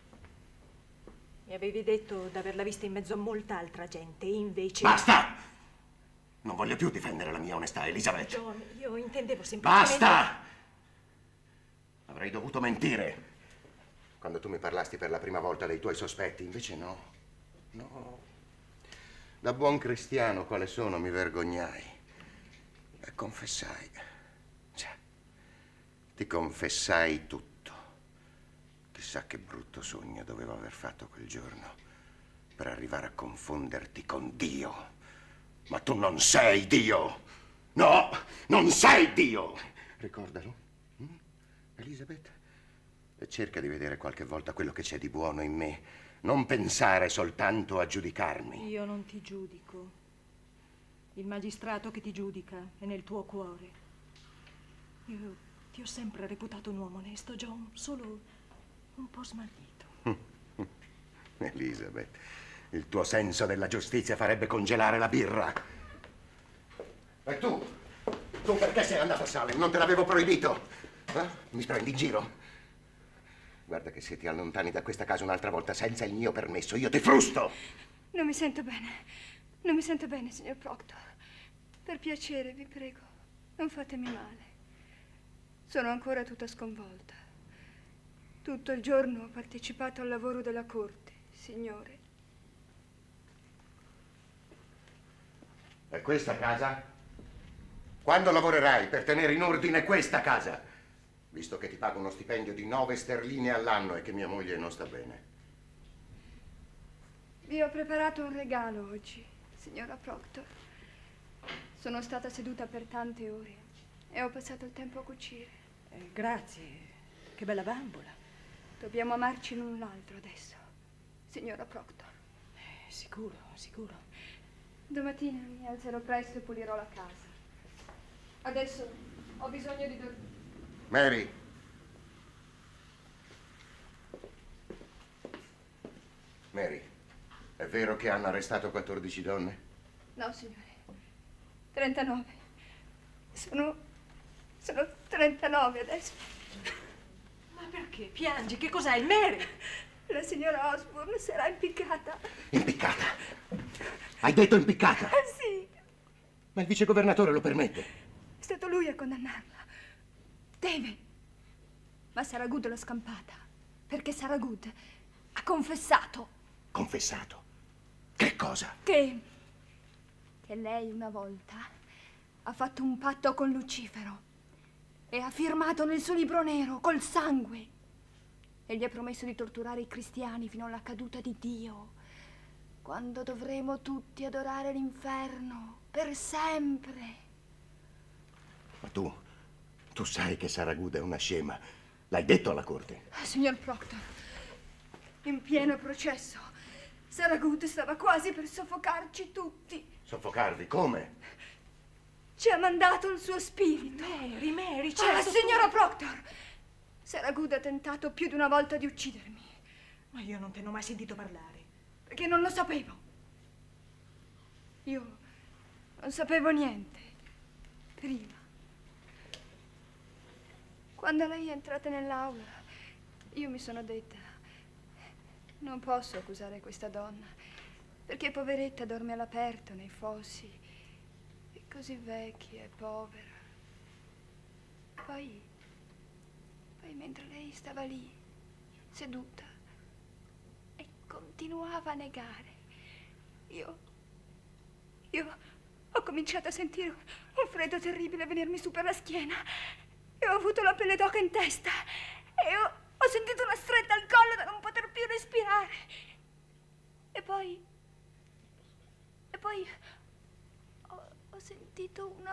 Mi avevi detto d'averla vista in mezzo a molta altra gente, e invece... Basta! Non voglio più difendere la mia onestà, Elisabeth. John, io intendevo semplicemente... Basta! Avrei dovuto mentire. Quando tu mi parlasti per la prima volta dei tuoi sospetti, invece no. No. Da buon cristiano quale sono, mi vergognai. E confessai. Cioè, ti confessai tutto. Chissà che brutto sogno dovevo aver fatto quel giorno per arrivare a confonderti con Dio. Ma tu non sei Dio! No, non sei Dio! Ricordalo, Elisabeth? E cerca di vedere qualche volta quello che c'è di buono in me. Non pensare soltanto a giudicarmi. Io non ti giudico. Il magistrato che ti giudica è nel tuo cuore. Io ti ho sempre reputato un uomo onesto, John, solo un po' smarrito. Elisabeth, il tuo senso della giustizia farebbe congelare la birra. E tu? Tu perché sei andata a Salem? Non te l'avevo proibito. Mi prendi in giro? Guarda che se ti allontani da questa casa un'altra volta senza il mio permesso, io ti frusto! Non mi sento bene. Non mi sento bene, signor Proctor. Per piacere, vi prego, non fatemi male. Sono ancora tutta sconvolta. Tutto il giorno ho partecipato al lavoro della corte, signore. E questa casa? Quando lavorerai per tenere in ordine questa casa? Visto che ti pago uno stipendio di 9 sterline all'anno e che mia moglie non sta bene. Vi ho preparato un regalo oggi, signora Proctor. Sono stata seduta per tante ore e ho passato il tempo a cucire. Grazie, che bella bambola. Dobbiamo amarci l'un l'altro adesso, signora Proctor. Sicuro, sicuro. Domattina mi alzerò presto e pulirò la casa. Adesso ho bisogno di dormire. Mary. Mary, è vero che hanno arrestato 14 donne? No, signore. 39. Sono 39 adesso. Ma perché? Piangi? Che cos'è? Il Mary? La signora Osborne sarà impiccata. Impiccata? Hai detto impiccata? Sì. Ma il vicegovernatore lo permette. È stato lui a condannarla. Deve. Ma Saragood l'ha scampata. Perché Saragood ha confessato. Confessato? Che cosa? Che lei una volta ha fatto un patto con Lucifero e ha firmato nel suo libro nero col sangue e gli ha promesso di torturare i cristiani fino alla caduta di Dio, quando dovremo tutti adorare l'inferno per sempre. Ma tu sai che Saragood è una scema. L'hai detto alla corte? Signor Proctor, in pieno processo, Saragood stava quasi per soffocarci tutti. Soffocarvi? Come? Ci ha mandato il suo spirito. Mary, certo. Signora Proctor, Saragood ha tentato più di una volta di uccidermi. Ma io non te ne ho mai sentito parlare. Perché non lo sapevo. Io non sapevo niente. Prima. Quando lei è entrata nell'aula, io mi sono detta: non posso accusare questa donna, perché poveretta dorme all'aperto nei fossi, è così vecchia e povera. Poi mentre lei stava lì, seduta, e continuava a negare, io ho cominciato a sentire un freddo terribile venirmi su per la schiena e ho avuto la pelle d'oca in testa e ho sentito una stretta al collo da non poter più respirare. E poi ho sentito una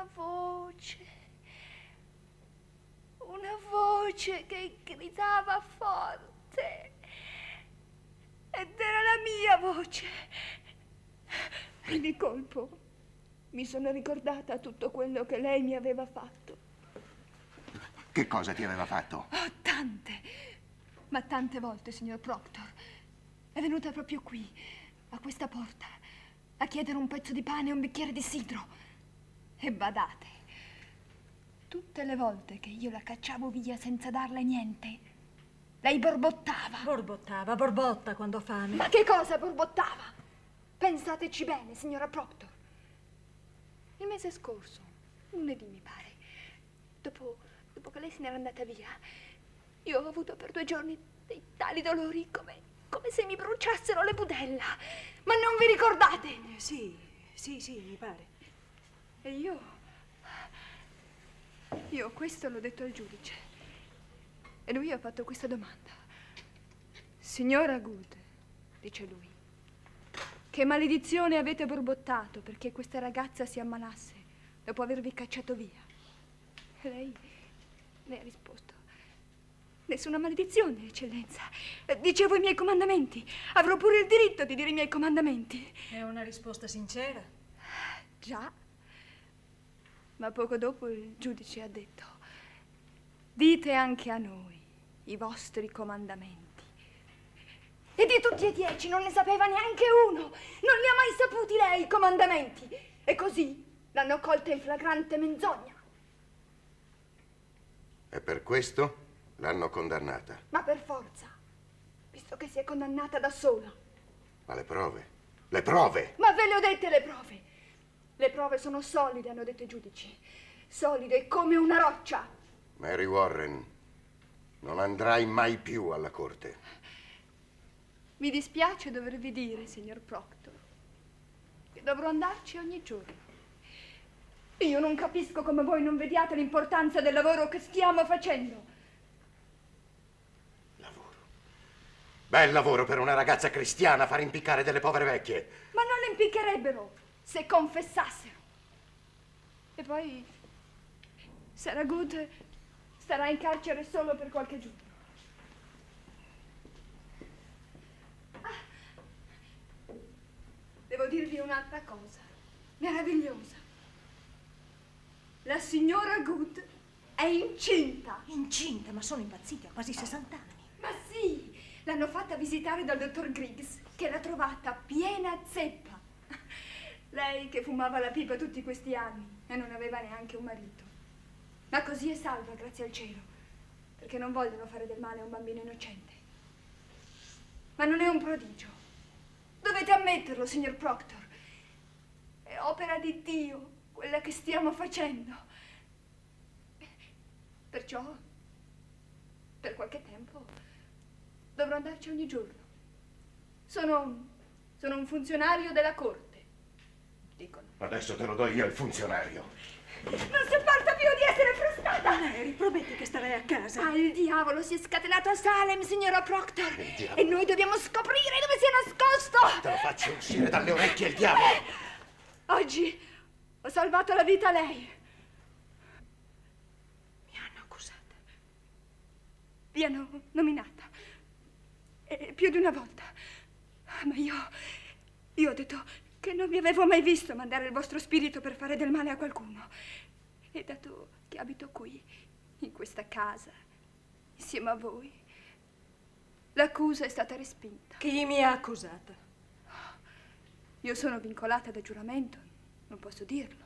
voce che gridava forte. Ed era la mia voce. E di colpo mi sono ricordata tutto quello che lei mi aveva fatto. Che cosa ti aveva fatto? Oh, tante, ma tante volte, signor Proctor. È venuta proprio qui, a questa porta, a chiedere un pezzo di pane e un bicchiere di sidro. E badate, tutte le volte che io la cacciavo via senza darle niente, lei borbottava. Borbotta quando ha fame. Ma che cosa borbottava? Pensateci bene, signora Proctor. Il mese scorso, lunedì mi pare, dopo che lei se n'era andata via, io ho avuto per 2 giorni dei tali dolori come se mi bruciassero le budella. Ma non vi ricordate? Sì, mi pare. E io questo l'ho detto al giudice. E lui ha fatto questa domanda. Signora Good, dice lui, che maledizione avete borbottato perché questa ragazza si ammalasse dopo avervi cacciato via? E lei ha risposto: nessuna maledizione, eccellenza. Dicevo i miei comandamenti. Avrò pure il diritto di dire i miei comandamenti. È una risposta sincera. Già. Ma poco dopo il giudice ha detto: dite anche a noi i vostri comandamenti. E di tutti e 10 non ne sapeva neanche uno. Non li ha mai saputi lei i comandamenti. E così l'hanno colta in flagrante menzogna. E per questo l'hanno condannata. Ma per forza, visto che si è condannata da sola. Ma le prove? Le prove! Ma ve le ho dette le prove. Le prove sono solide, hanno detto i giudici. Solide come una roccia. Mary Warren, non andrai mai più alla corte. Mi dispiace dovervi dire, signor Proctor, che dovrò andarci ogni giorno. Io non capisco come voi non vediate l'importanza del lavoro che stiamo facendo. Lavoro? Bel lavoro per una ragazza cristiana far impiccare delle povere vecchie. Ma non le impiccherebbero se confessassero. E poi Saragood starà in carcere solo per qualche giorno. Devo dirvi un'altra cosa, meravigliosa. La signora Good è incinta. Incinta? Ma sono impazziti, ha quasi 60 anni. Ma sì, l'hanno fatta visitare dal dottor Griggs, che l'ha trovata piena zeppa. Lei che fumava la pipa tutti questi anni e non aveva neanche un marito. Ma così è salva, grazie al cielo, perché non vogliono fare del male a un bambino innocente. Ma non è un prodigio. Dovete ammetterlo, signor Proctor. È opera di Dio quella che stiamo facendo. Perciò, per qualche tempo, dovrò andarci ogni giorno. Sono un funzionario della corte, dicono. Adesso te lo do io il funzionario. Non sopporto più di essere frustrata! Mary, prometti che starai a casa. Ah, il diavolo si è scatenato a Salem, signora Proctor. E noi dobbiamo scoprire dove si è nascosto! Te lo faccio uscire dalle orecchie il diavolo! Oggi ho salvato la vita a lei. Mi hanno accusata. Vi hanno nominata. E più di una volta. Ma io ho detto che non vi avevo mai visto mandare il vostro spirito per fare del male a qualcuno. E dato che abito qui, in questa casa, insieme a voi, l'accusa è stata respinta. Chi mi ha accusata? Io sono vincolata da giuramento, non posso dirlo.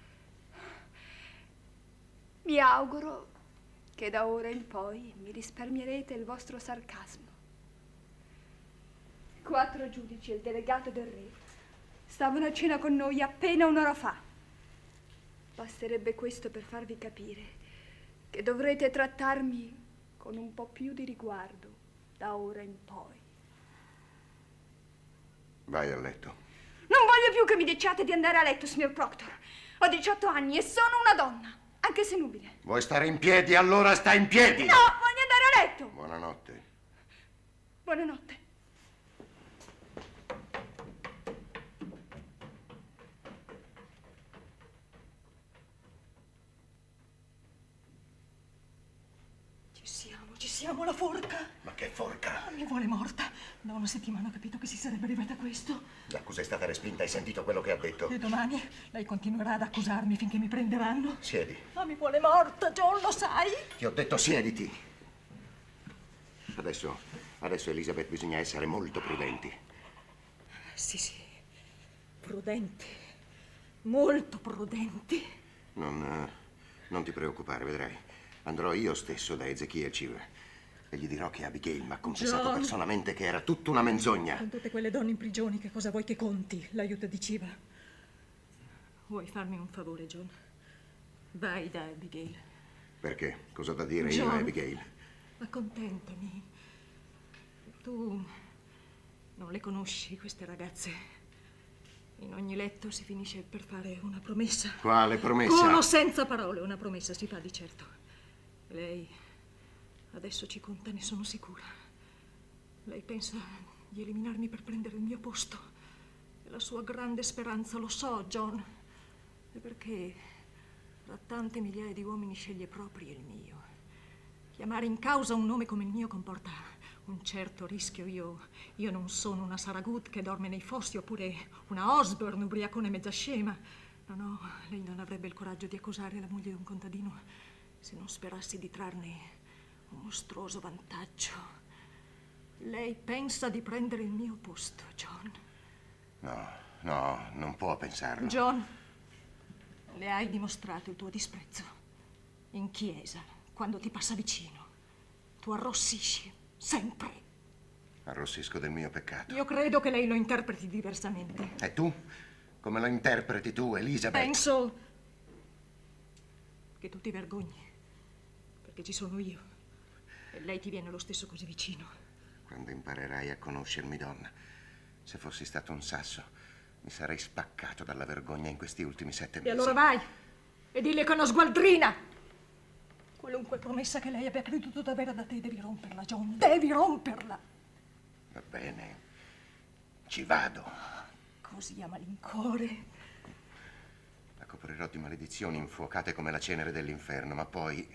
Mi auguro che da ora in poi mi risparmierete il vostro sarcasmo. 4 giudici e il delegato del re stavano a cena con noi appena un'ora fa. Basterebbe questo per farvi capire che dovrete trattarmi con un po' più di riguardo da ora in poi. Vai a letto. Non voglio più che mi diciate di andare a letto, signor Proctor. Ho 18 anni e sono una donna, anche se nubile. Vuoi stare in piedi? Allora sta in piedi! No, voglio andare a letto! Buonanotte. Buonanotte. Ci siamo, la forca. Ma che forca? Mi vuole morta. Da una settimana ho capito che si sarebbe arrivata a questo. L'accusa è stata respinta, hai sentito quello che ha detto? E domani lei continuerà ad accusarmi finché mi prenderanno. Siedi. Ma mi vuole morta, John, lo sai? Ti ho detto siediti. Adesso, Elizabeth, bisogna essere molto prudenti. Sì, prudenti. Molto prudenti. Non ti preoccupare, vedrai. Andrò io stesso da Ezekiel Cheever e gli dirò che Abigail mi ha confessato John, personalmente che era tutta una menzogna. Con tutte quelle donne in prigione, che cosa vuoi che conti l'aiuto di Civa? Vuoi farmi un favore, John? Vai da Abigail. Perché? Cosa ho da dire John, io a Abigail? Accontentami. Tu non le conosci, queste ragazze. In ogni letto si finisce per fare una promessa. Quale promessa? Con o senza parole, una promessa si fa di certo. Lei adesso ci conta, ne sono sicura. Lei pensa di eliminarmi per prendere il mio posto. È la sua grande speranza, lo so, John. E perché tra tante migliaia di uomini sceglie proprio il mio. Chiamare in causa un nome come il mio comporta un certo rischio. Io non sono una Sarah Good che dorme nei fossi, oppure una Osborne ubriacona e mezza scema. No, lei non avrebbe il coraggio di accusare la moglie di un contadino se non sperassi di trarne un mostruoso vantaggio. Lei pensa di prendere il mio posto, John? No, non può pensarlo. John, le hai dimostrato il tuo disprezzo. In chiesa, quando ti passa vicino, tu arrossisci, sempre. Arrossisco del mio peccato. Io credo che lei lo interpreti diversamente. E tu? Come lo interpreti tu, Elizabeth? Penso che tu ti vergogni, perché ci sono io. E lei ti viene lo stesso così vicino. Quando imparerai a conoscermi, donna, se fossi stato un sasso, mi sarei spaccato dalla vergogna in questi ultimi 7 mesi. E allora vai e dille che è una sgualdrina. Qualunque promessa che lei abbia creduto d'avere da te, devi romperla, John. Devi romperla. Va bene, ci vado. Così a malincuore. La coprirò di maledizioni infuocate come la cenere dell'inferno, ma poi,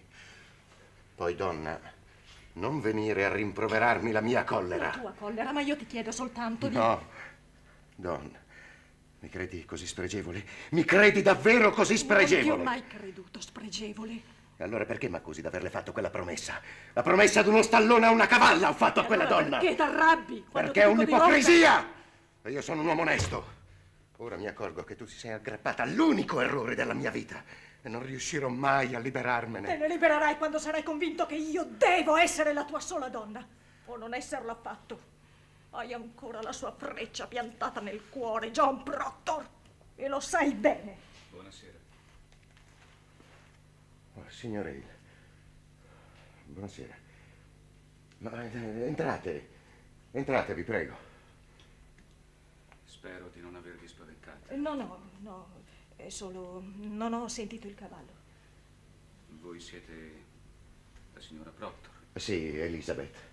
donna, non venire a rimproverarmi la mia collera. La tua collera, ma io ti chiedo soltanto di... No, donna, Mi credi così spregevole? Mi credi davvero così spregevole? Non ti ho mai creduto spregevole. E allora perché mi accusi di averle fatto quella promessa? La promessa di uno stallone a una cavalla ho fatto a quella donna! Perché t'arrabbi? Perché è un'ipocrisia! E io sono un uomo onesto. Ora mi accorgo che tu ti sei aggrappata all'unico errore della mia vita e non riuscirò mai a liberarmene. Te ne libererai quando sarai convinto che io devo essere la tua sola donna. O non esserlo affatto. Hai ancora la sua freccia piantata nel cuore, John Proctor. E lo sai bene. Buonasera. Oh, signore Hill. Buonasera. Ma entrate. Entrate, vi prego. Spero di non avervi spaventato. No. È solo... non ho sentito il cavallo. Voi siete la signora Proctor? Sì, Elizabeth.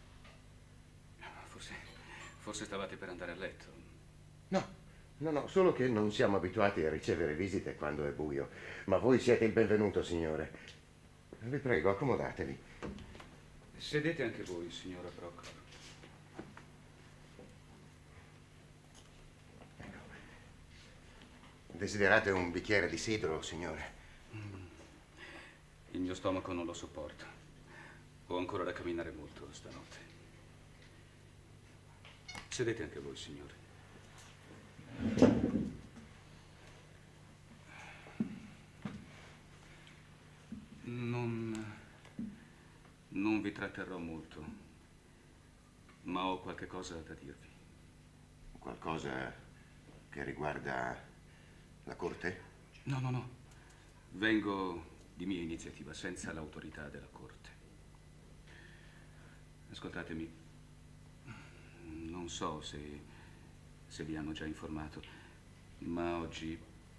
Forse stavate per andare a letto. No, solo che non siamo abituati a ricevere visite quando è buio. Ma voi siete il benvenuto, signore. Vi prego, accomodatevi. Sedete anche voi, signora Proctor. Ecco. Desiderate un bicchiere di sidro, signore? Il mio stomaco non lo sopporta. Ho ancora da camminare molto stanotte. Sedete anche voi, signore. Non vi tratterrò molto, ma ho qualche cosa da dirvi. Qualcosa che riguarda la corte? No. Vengo di mia iniziativa, senza l'autorità della corte. Ascoltatemi. Non so se vi hanno già informato, ma oggi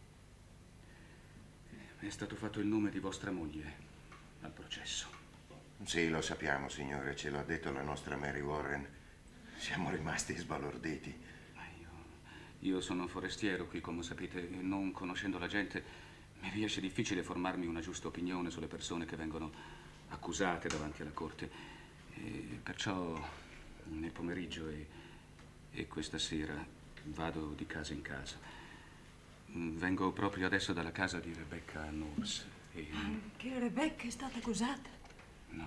è stato fatto il nome di vostra moglie al processo. Sì, lo sappiamo, signore, ce l'ha detto la nostra Mary Warren. Siamo rimasti sbalorditi. Io sono forestiero qui, come sapete, e non conoscendo la gente mi riesce difficile formarmi una giusta opinione sulle persone che vengono accusate davanti alla corte. E perciò nel pomeriggio e questa sera vado di casa in casa. Vengo proprio adesso dalla casa di Rebecca Knowles. Che Rebecca è stata accusata? No.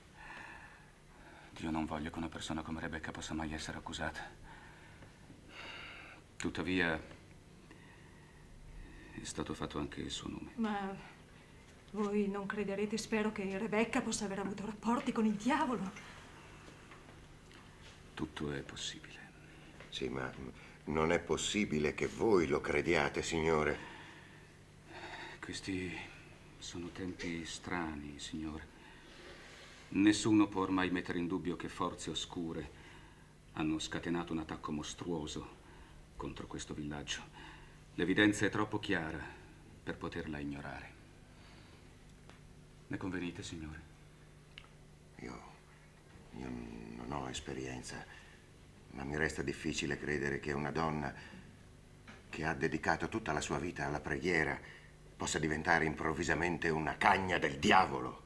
Dio non voglia che una persona come Rebecca possa mai essere accusata. Tuttavia è stato fatto anche il suo nome. Ma voi non crederete, spero, che Rebecca possa aver avuto rapporti con il diavolo? Tutto è possibile. Sì, ma non è possibile che voi lo crediate, signore. Questi sono tempi strani, signore. Nessuno può ormai mettere in dubbio che forze oscure hanno scatenato un attacco mostruoso contro questo villaggio. L'evidenza è troppo chiara per poterla ignorare. Ne convenite, signore? Io non ho esperienza, ma mi resta difficile credere che una donna che ha dedicato tutta la sua vita alla preghiera possa diventare improvvisamente una cagna del diavolo.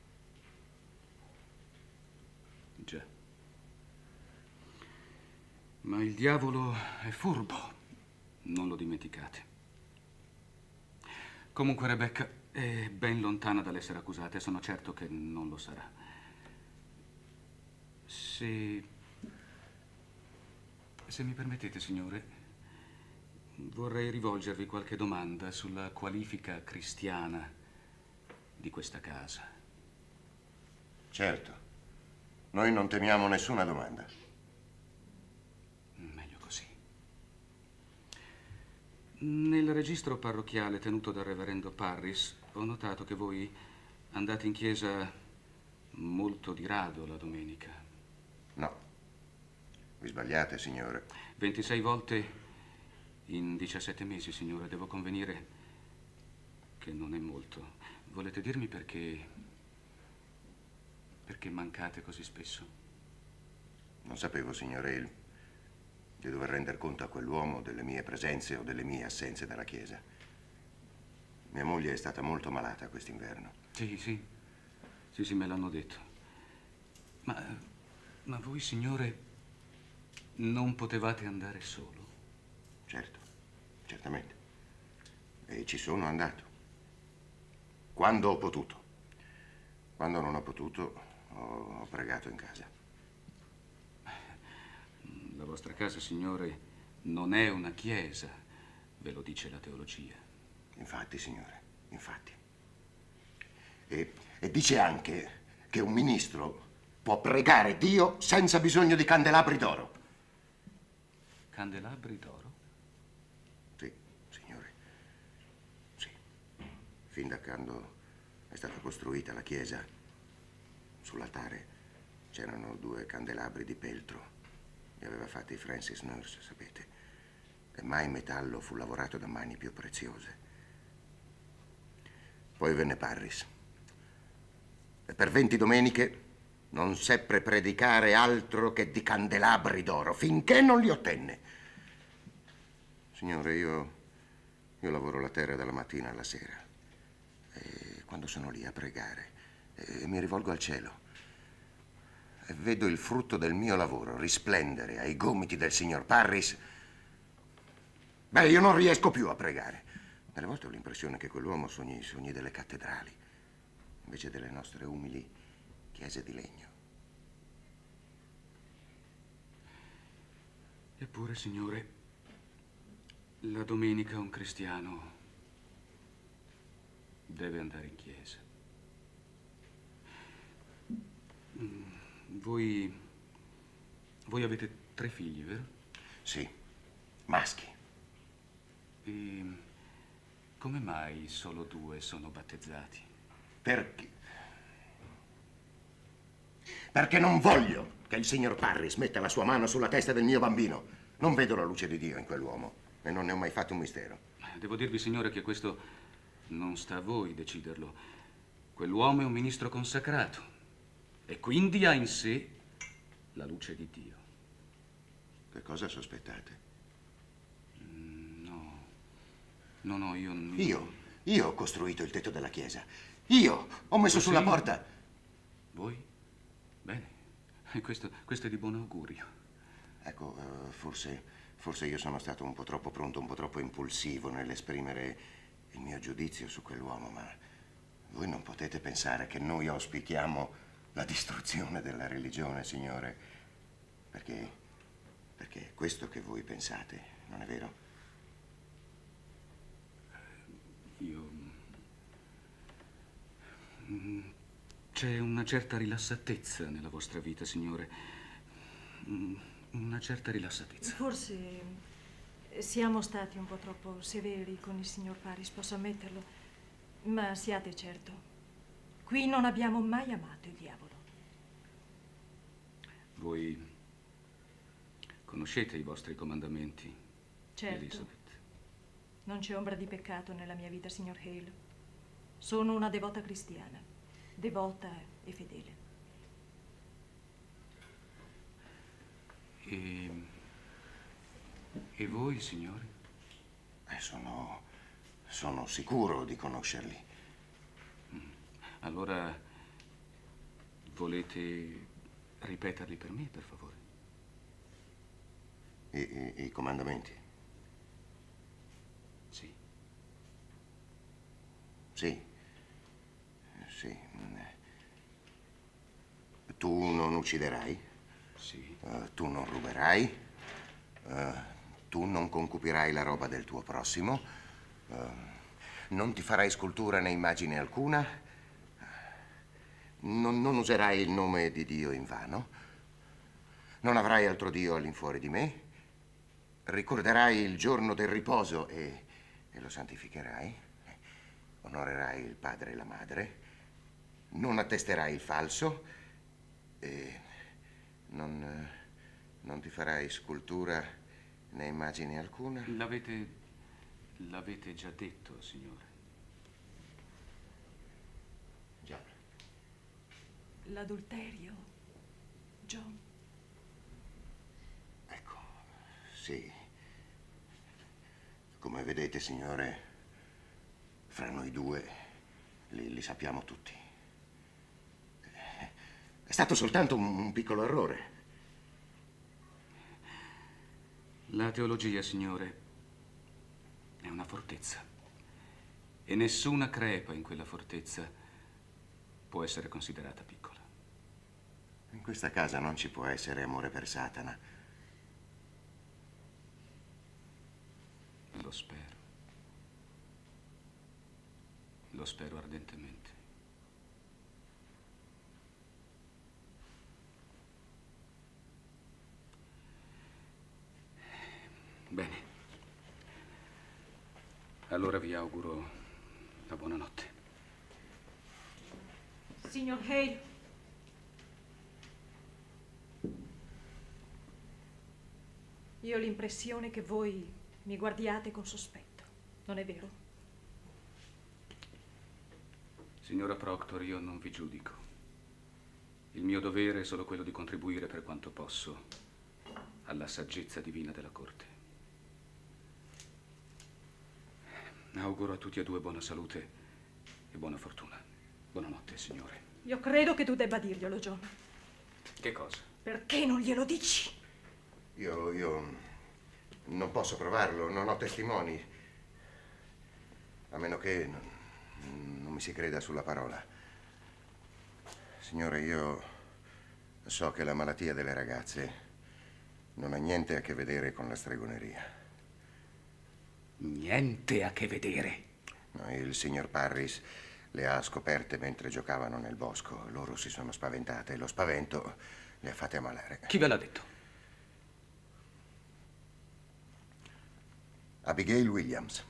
Già. Ma il diavolo è furbo, non lo dimenticate. Comunque Rebecca è ben lontana dall'essere accusata e sono certo che non lo sarà. Se mi permettete, signore, vorrei rivolgervi qualche domanda sulla qualifica cristiana di questa casa. Certo. Noi non temiamo nessuna domanda. Meglio così. Nel registro parrocchiale tenuto dal reverendo Parris ho notato che voi andate in chiesa molto di rado la domenica. No. Vi sbagliate, signore. 26 volte in 17 mesi, signore. Devo convenire che non è molto. Volete dirmi perché mancate così spesso? Non sapevo, signor Hill, di dover render conto a quell'uomo delle mie presenze o delle mie assenze dalla chiesa. Mia moglie è stata molto malata quest'inverno. Sì, me l'hanno detto. Ma voi, signore, non potevate andare solo? Certo. Certamente. E ci sono andato. Quando ho potuto. Quando non ho potuto, ho pregato in casa. La vostra casa, signore, non è una chiesa, ve lo dice la teologia. Infatti, signore, infatti. E dice anche che un ministro può pregare Dio senza bisogno di candelabri d'oro. Candelabri d'oro? Sì, signore. Sì. Fin da quando è stata costruita la chiesa, sull'altare c'erano 2 candelabri di peltro. Li aveva fatti Francis Nurse, sapete. E mai metallo fu lavorato da mani più preziose. Poi venne Parris. E per 20 domeniche non seppe predicare altro che di candelabri d'oro, finché non li ottenne. Signore, io lavoro la terra dalla mattina alla sera. E quando sono lì a pregare, mi rivolgo al cielo e vedo il frutto del mio lavoro risplendere ai gomiti del signor Parris. Beh, io non riesco più a pregare. Delle volte ho l'impressione che quell'uomo sogni i sogni delle cattedrali, invece delle nostre umili chiese di legno. Eppure, signore, la domenica un cristiano deve andare in chiesa. Voi avete 3 figli, vero? Sì, maschi. E come mai solo 2 sono battezzati? Perché? Perché non voglio che il signor Parris metta la sua mano sulla testa del mio bambino. Non vedo la luce di Dio in quell'uomo e non ne ho mai fatto un mistero. Devo dirvi, signore, che questo non sta a voi deciderlo. Quell'uomo è un ministro consacrato e quindi ha in sé la luce di Dio. Che cosa sospettate? No, io... Io ho costruito il tetto della chiesa. Io ho messo sulla porta... Voi? Bene. Questo è di buon augurio. Ecco, forse io sono stato un po' troppo pronto, un po' troppo impulsivo nell'esprimere il mio giudizio su quell'uomo, ma voi non potete pensare che noi auspichiamo la distruzione della religione, signore, perché è questo che voi pensate, non è vero? C'è una certa rilassatezza nella vostra vita, signore. Una certa rilassatezza. Forse siamo stati un po' troppo severi con il signor Parris, posso ammetterlo. Ma siate certo, qui non abbiamo mai amato il diavolo. Voi conoscete i vostri comandamenti, Certo. Elizabeth? Non c'è ombra di peccato nella mia vita, signor Hale. Sono una devota cristiana, devota e fedele. E voi, signore? Sono sicuro di conoscerli. Allora, volete ripeterli per me, per favore? I comandamenti? Sì. Sì. Sì. Tu non ucciderai? Sì. Tu non ruberai? Tu non concupirai la roba del tuo prossimo? Non ti farai scultura né immagine alcuna? Non userai il nome di Dio in vano? Non avrai altro Dio all'infuori di me? Ricorderai il giorno del riposo e lo santificherai? Onorerai il padre e la madre? Non attesterai il falso? E non ti farai scultura né immagine alcuna? L'avete già detto, signore. Già. L'adulterio, John? Ecco, sì. Come vedete, signore, fra noi due li sappiamo tutti. È stato soltanto un piccolo errore. La teologia, signore, una fortezza. E nessuna crepa in quella fortezza può essere considerata piccola. In questa casa non ci può essere amore per Satana. Lo spero. Lo spero ardentemente. Bene. Allora vi auguro la buonanotte. Signor Hale. Io ho l'impressione che voi mi guardiate con sospetto, non è vero? Signora Proctor, io non vi giudico. Il mio dovere è solo quello di contribuire per quanto posso alla saggezza divina della corte. Auguro a tutti e due buona salute e buona fortuna. Buonanotte, signore. Io credo che tu debba dirglielo, John. Che cosa? Perché non glielo dici? Io non posso provarlo, non ho testimoni. A meno che non mi si creda sulla parola. Signore, io so che la malattia delle ragazze non ha niente a che vedere con la stregoneria. Niente a che vedere? No, il signor Parris le ha scoperte mentre giocavano nel bosco. Loro si sono spaventate e lo spavento le ha fatte ammalare. Chi ve l'ha detto? Abigail Williams.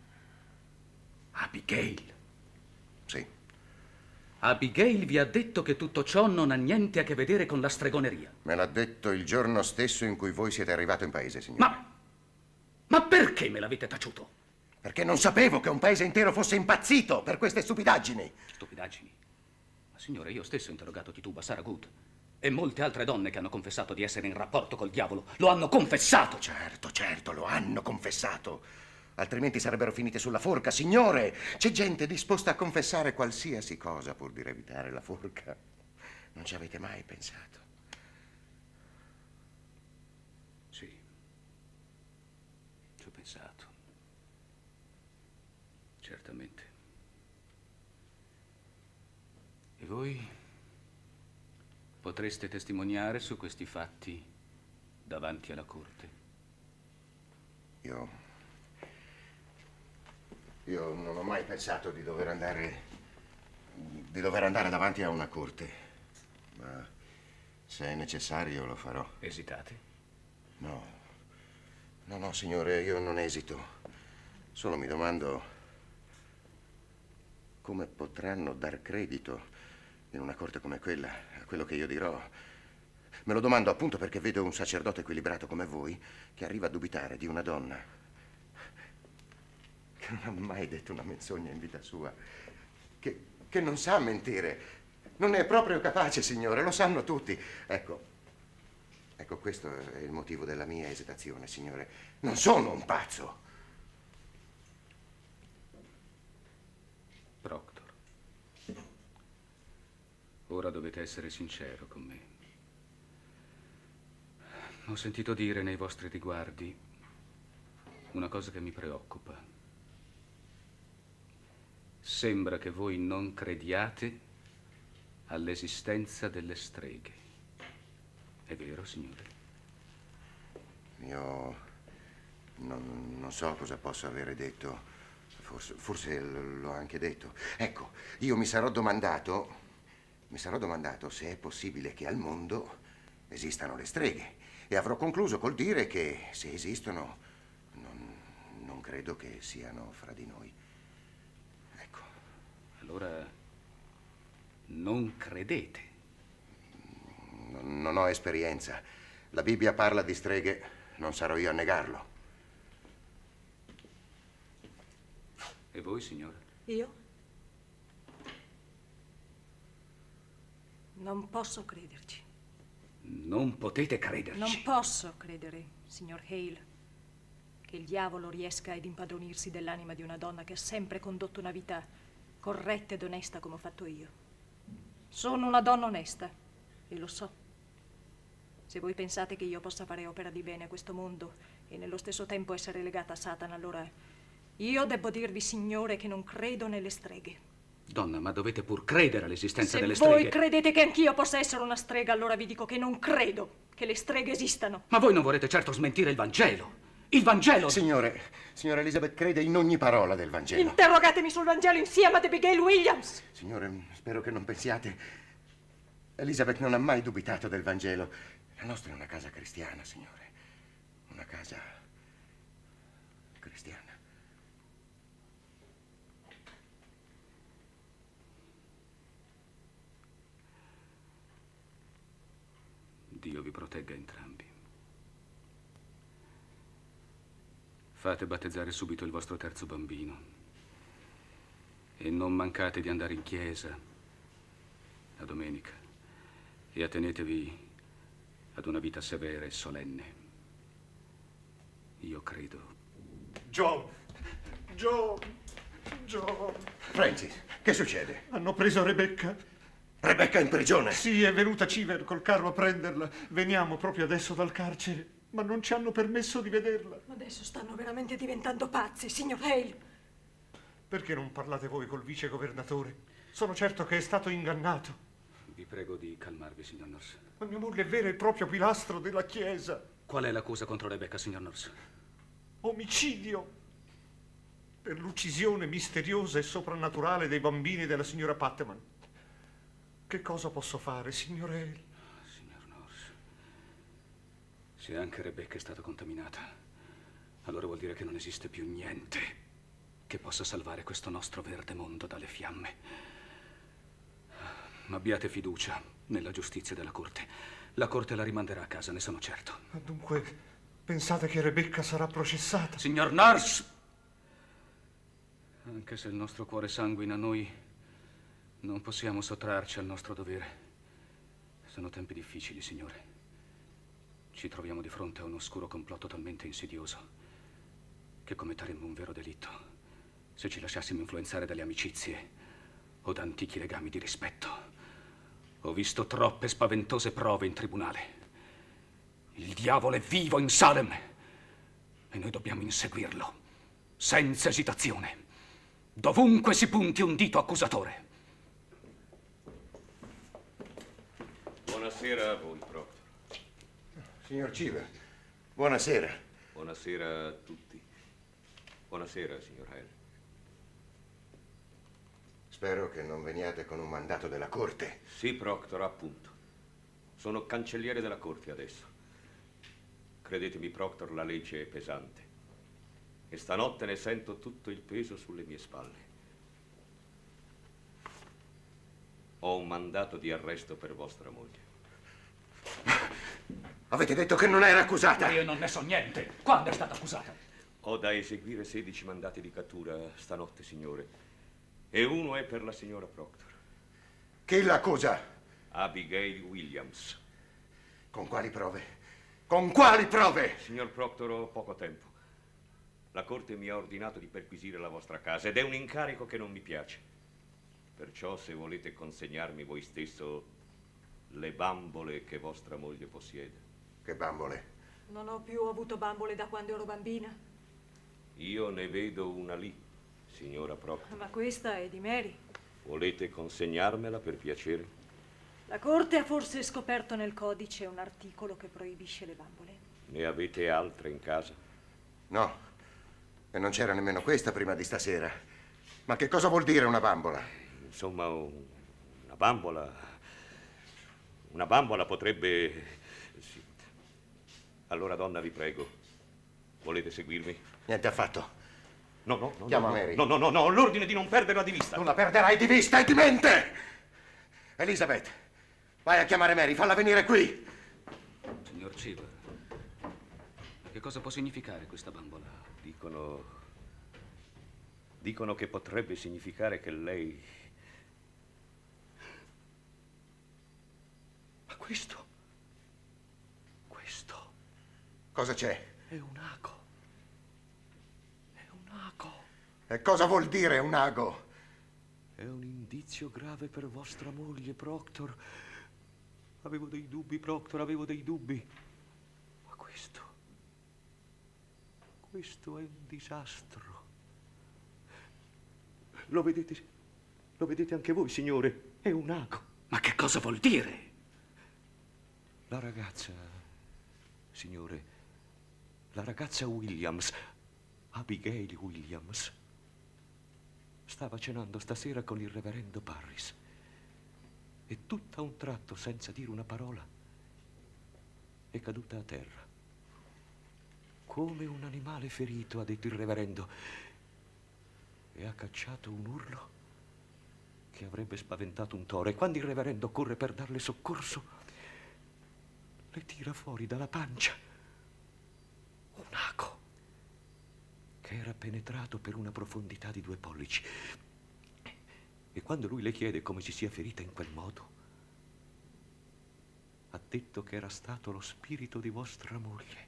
Abigail? Sì. Abigail vi ha detto che tutto ciò non ha niente a che vedere con la stregoneria. Me l'ha detto il giorno stesso in cui voi siete arrivato in paese, signore. Ma perché me l'avete taciuto? Perché non sapevo che un paese intero fosse impazzito per queste stupidaggini. Stupidaggini? Ma signore, io stesso ho interrogato Tituba Saragut e molte altre donne che hanno confessato di essere in rapporto col diavolo lo hanno confessato. Certo, lo hanno confessato. Altrimenti sarebbero finite sulla forca, signore. C'è gente disposta a confessare qualsiasi cosa pur di evitare la forca. Non ci avete mai pensato? Sì, ci ho pensato. Certamente. E voi potreste testimoniare su questi fatti davanti alla corte? Io non ho mai pensato di dover andare davanti a una corte. Ma se è necessario lo farò. Esitate? No, signore, io non esito. Solo mi domando come potranno dar credito in una corte come quella a quello che io dirò. Me lo domando appunto perché vedo un sacerdote equilibrato come voi che arriva a dubitare di una donna che non ha mai detto una menzogna in vita sua, che non sa mentire. Non è proprio capace, signore, lo sanno tutti. Ecco, questo è il motivo della mia esitazione, signore. Non sono un pazzo. Proctor, ora dovete essere sincero con me. Ho sentito dire nei vostri riguardi una cosa che mi preoccupa. Sembra che voi non crediate all'esistenza delle streghe. È vero, signore? Io non so cosa posso avere detto. Forse l'ho anche detto. Ecco, io mi sarò domandato se è possibile che al mondo esistano le streghe. E avrò concluso col dire che se esistono, non credo che siano fra di noi. Ecco. Allora, non credete? Non ho esperienza. La Bibbia parla di streghe, non sarò io a negarlo. E voi, signora? Io? Non posso crederci. Non potete crederci. Non posso credere, signor Hale, che il diavolo riesca ad impadronirsi dell'anima di una donna che ha sempre condotto una vita corretta ed onesta come ho fatto io. Sono una donna onesta e lo so. Se voi pensate che io possa fare opera di bene a questo mondo e nello stesso tempo essere legata a Satana, allora Io debbo dirvi, signore, che non credo nelle streghe. Donna, ma dovete pur credere all'esistenza delle Se voi streghe. credete che anch'io possa essere una strega, allora vi dico che non credo che le streghe esistano. Ma voi non volete certo smentire il Vangelo. Il Vangelo... Signora Elizabeth crede in ogni parola del Vangelo. Interrogatemi sul Vangelo insieme ad Abigail Williams. Signore, spero che non pensiate. Elizabeth non ha mai dubitato del Vangelo. La nostra è una casa cristiana, signore. Una casa cristiana. Dio vi protegga entrambi. Fate battezzare subito il vostro terzo bambino e non mancate di andare in chiesa la domenica e attenetevi ad una vita severa e solenne. Io credo. John! Francis, che succede? Hanno preso Rebecca. Rebecca è in prigione? Sì, è venuta Civer col carro a prenderla. Veniamo proprio adesso dal carcere, ma non ci hanno permesso di vederla. Adesso stanno veramente diventando pazzi, signor Hale. Perché non parlate voi col vicegovernatore? Sono certo che è stato ingannato. Vi prego di calmarvi, signor Norris. Ma mia moglie è vero e proprio pilastro della Chiesa. Qual è l'accusa contro Rebecca, signor Norris? Omicidio. Per l'uccisione misteriosa e soprannaturale dei bambini della signora Patteman. Che cosa posso fare, signor Hale? Signor Norris, se anche Rebecca è stata contaminata, allora vuol dire che non esiste più niente che possa salvare questo nostro verde mondo dalle fiamme. Ma abbiate fiducia nella giustizia della Corte. La Corte la rimanderà a casa, ne sono certo. Ma dunque, pensate che Rebecca sarà processata? Signor Norris! Anche se il nostro cuore sanguina, noi non possiamo sottrarci al nostro dovere. Sono tempi difficili, signore. Ci troviamo di fronte a un oscuro complotto talmente insidioso che commetteremmo un vero delitto se ci lasciassimo influenzare dalle amicizie o da antichi legami di rispetto. Ho visto troppe spaventose prove in tribunale. Il diavolo è vivo in Salem e noi dobbiamo inseguirlo senza esitazione, dovunque si punti un dito accusatore. Buonasera a voi, Proctor. Signor Civer, buonasera. Buonasera a tutti. Buonasera, signor Hale. Spero che non veniate con un mandato della Corte. Sì, Proctor, appunto. Sono cancelliere della Corte adesso. Credetemi, Proctor, la legge è pesante. E stanotte ne sento tutto il peso sulle mie spalle. Ho un mandato di arresto per vostra moglie. Avete detto che non era accusata? Io non ne so niente. Quando è stata accusata? Ho da eseguire 16 mandati di cattura stanotte, signore. E uno è per la signora Proctor. Chi l'accusa? Abigail Williams. Con quali prove? Con quali prove? Signor Proctor, ho poco tempo. La Corte mi ha ordinato di perquisire la vostra casa ed è un incarico che non mi piace. Perciò, se volete consegnarmi voi stesso le bambole che vostra moglie possiede. Che bambole? Non ho più avuto bambole da quando ero bambina. Io ne vedo una lì, signora Proctor. Ma questa è di Mary. Volete consegnarmela per piacere? La Corte ha forse scoperto nel codice un articolo che proibisce le bambole. Ne avete altre in casa? No, e non c'era nemmeno questa prima di stasera. Ma che cosa vuol dire una bambola? Insomma, una bambola... Una bambola potrebbe... Sì. Allora, donna, vi prego, volete seguirmi? Niente affatto. No. Chiama Mary. No, ho l'ordine di non perderla di vista. Non la perderai di vista e di mente! Elizabeth, vai a chiamare Mary, falla venire qui. Signor Civer, che cosa può significare questa bambola? Dicono che potrebbe significare che lei... Ma questo? Cosa c'è? È un ago. E cosa vuol dire un ago? È un indizio grave per vostra moglie, Proctor. Avevo dei dubbi, Proctor, avevo dei dubbi. Ma questo è un disastro. Lo vedete anche voi, signore? È un ago. Ma che cosa vuol dire? La ragazza, signore, la ragazza Williams, Abigail Williams, stava cenando stasera con il reverendo Parris e tutto a un tratto, senza dire una parola, è caduta a terra. Come un animale ferito, ha detto il reverendo, e ha cacciato un urlo che avrebbe spaventato un toro. E quando il reverendo corre per darle soccorso, le tira fuori dalla pancia un ago che era penetrato per una profondità di 2 pollici. E quando lui le chiede come si sia ferita in quel modo, ha detto che era stato lo spirito di vostra moglie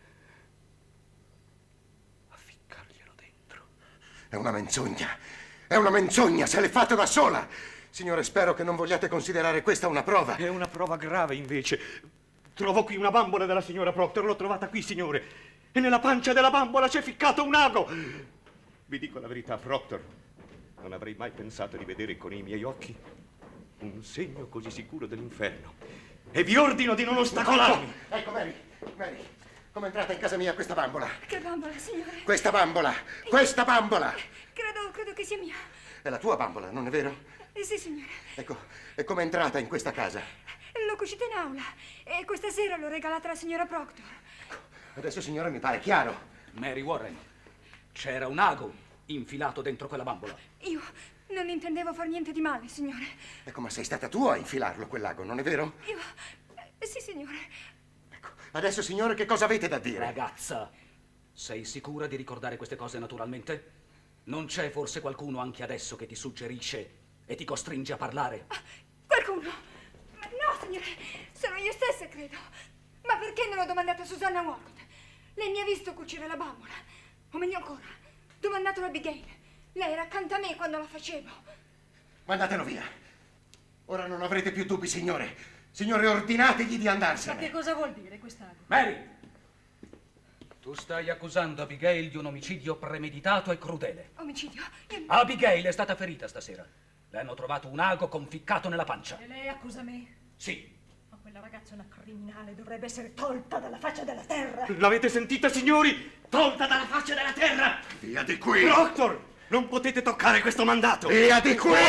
a ficcarglielo dentro. È una menzogna, se l'è fatto da sola. Signore, spero che non vogliate considerare questa una prova. È una prova grave, invece. Trovo qui una bambola della signora Proctor, l'ho trovata qui, signore. E nella pancia della bambola c'è ficcato un ago. Vi dico la verità, Proctor. Non avrei mai pensato di vedere con i miei occhi un segno così sicuro dell'inferno. E vi ordino di non ostacolarmi. Ecco, Mary, come è entrata in casa mia questa bambola? Che bambola, signore? Questa bambola! Credo che sia mia. È la tua bambola, non è vero? Sì, signore. Ecco, e come è entrata in questa casa? L'ho cucita in aula e questa sera l'ho regalata alla signora Proctor. Adesso, signore, mi pare chiaro. Mary Warren, c'era un ago infilato dentro quella bambola. Io non intendevo far niente di male, signore. Ecco, ma sei stata tu a infilarlo quell'ago, non è vero? Io... Sì, signore. Ecco, adesso, signore, che cosa avete da dire? Ragazza, sei sicura di ricordare queste cose naturalmente? Non c'è forse qualcuno anche adesso che ti suggerisce e ti costringe a parlare? Qualcuno? No, signore, sono io stessa, credo. Ma perché non l'ho domandato a Susanna Walcott? Lei mi ha visto cucire la bambola. O meglio ancora, domandatelo a Abigail. Lei era accanto a me quando la facevo. Mandatelo via. Ora non avrete più dubbi, signore. Signore, ordinategli di andarsene. Ma che cosa vuol dire quest'ago? Mary! Tu stai accusando Abigail di un omicidio premeditato e crudele. Omicidio? Abigail è stata ferita stasera. Le hanno trovato un ago conficcato nella pancia. E lei accusa me? Sì. Ma quella ragazza è una criminale, dovrebbe essere tolta dalla faccia della terra. L'avete sentita, signori? Tolta dalla faccia della terra! Via di qui! Proctor, non potete toccare questo mandato! Via di qui!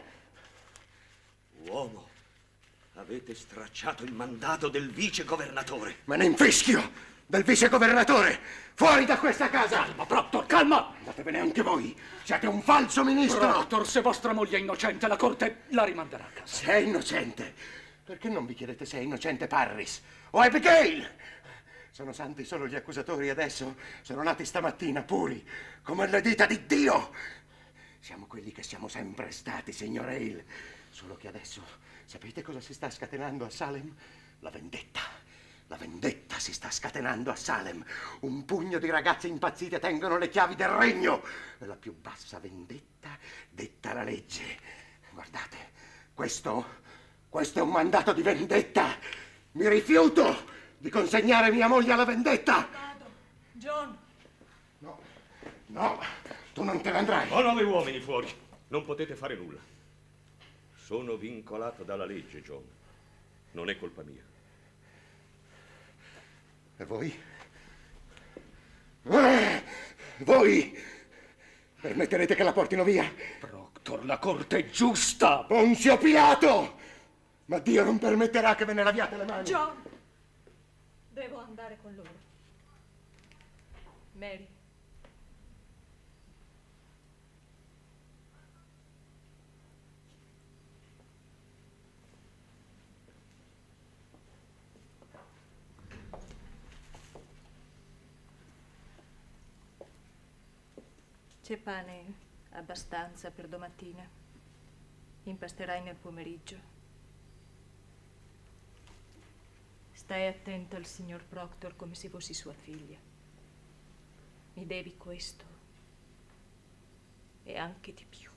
Uomo, avete stracciato il mandato del vicegovernatore. Me ne infischio del vicegovernatore! Fuori da questa casa! Calma, Proctor, calma! Andatevene anche voi! Siete un falso ministro! Proctor, se vostra moglie è innocente, la corte la rimanderà a casa. Se è innocente? Perché non vi chiedete se è innocente Parris o Abigail? Sono santi solo gli accusatori adesso. Sono nati stamattina puri, come le dita di Dio. Siamo quelli che siamo sempre stati, signor Hale. Solo che adesso, sapete cosa si sta scatenando a Salem? La vendetta. La vendetta si sta scatenando a Salem. Un pugno di ragazzi impazzite tengono le chiavi del regno. E la più bassa vendetta detta la legge. Guardate, questo è un mandato di vendetta. Mi rifiuto di consegnare mia moglie alla vendetta. Vado. John. No, tu non te ne andrai. Ho 9 uomini fuori. Non potete fare nulla. Sono vincolato dalla legge, John. Non è colpa mia. E voi? Voi permetterete che la portino via? Proctor, la corte è giusta! Ponzio Pilato! Ma Dio non permetterà che ve ne laviate le mani. John, devo andare con loro. Mary. C'è pane abbastanza per domattina. Impasterai nel pomeriggio. Stai attenta al signor Proctor come se fossi sua figlia. Mi devi questo e anche di più.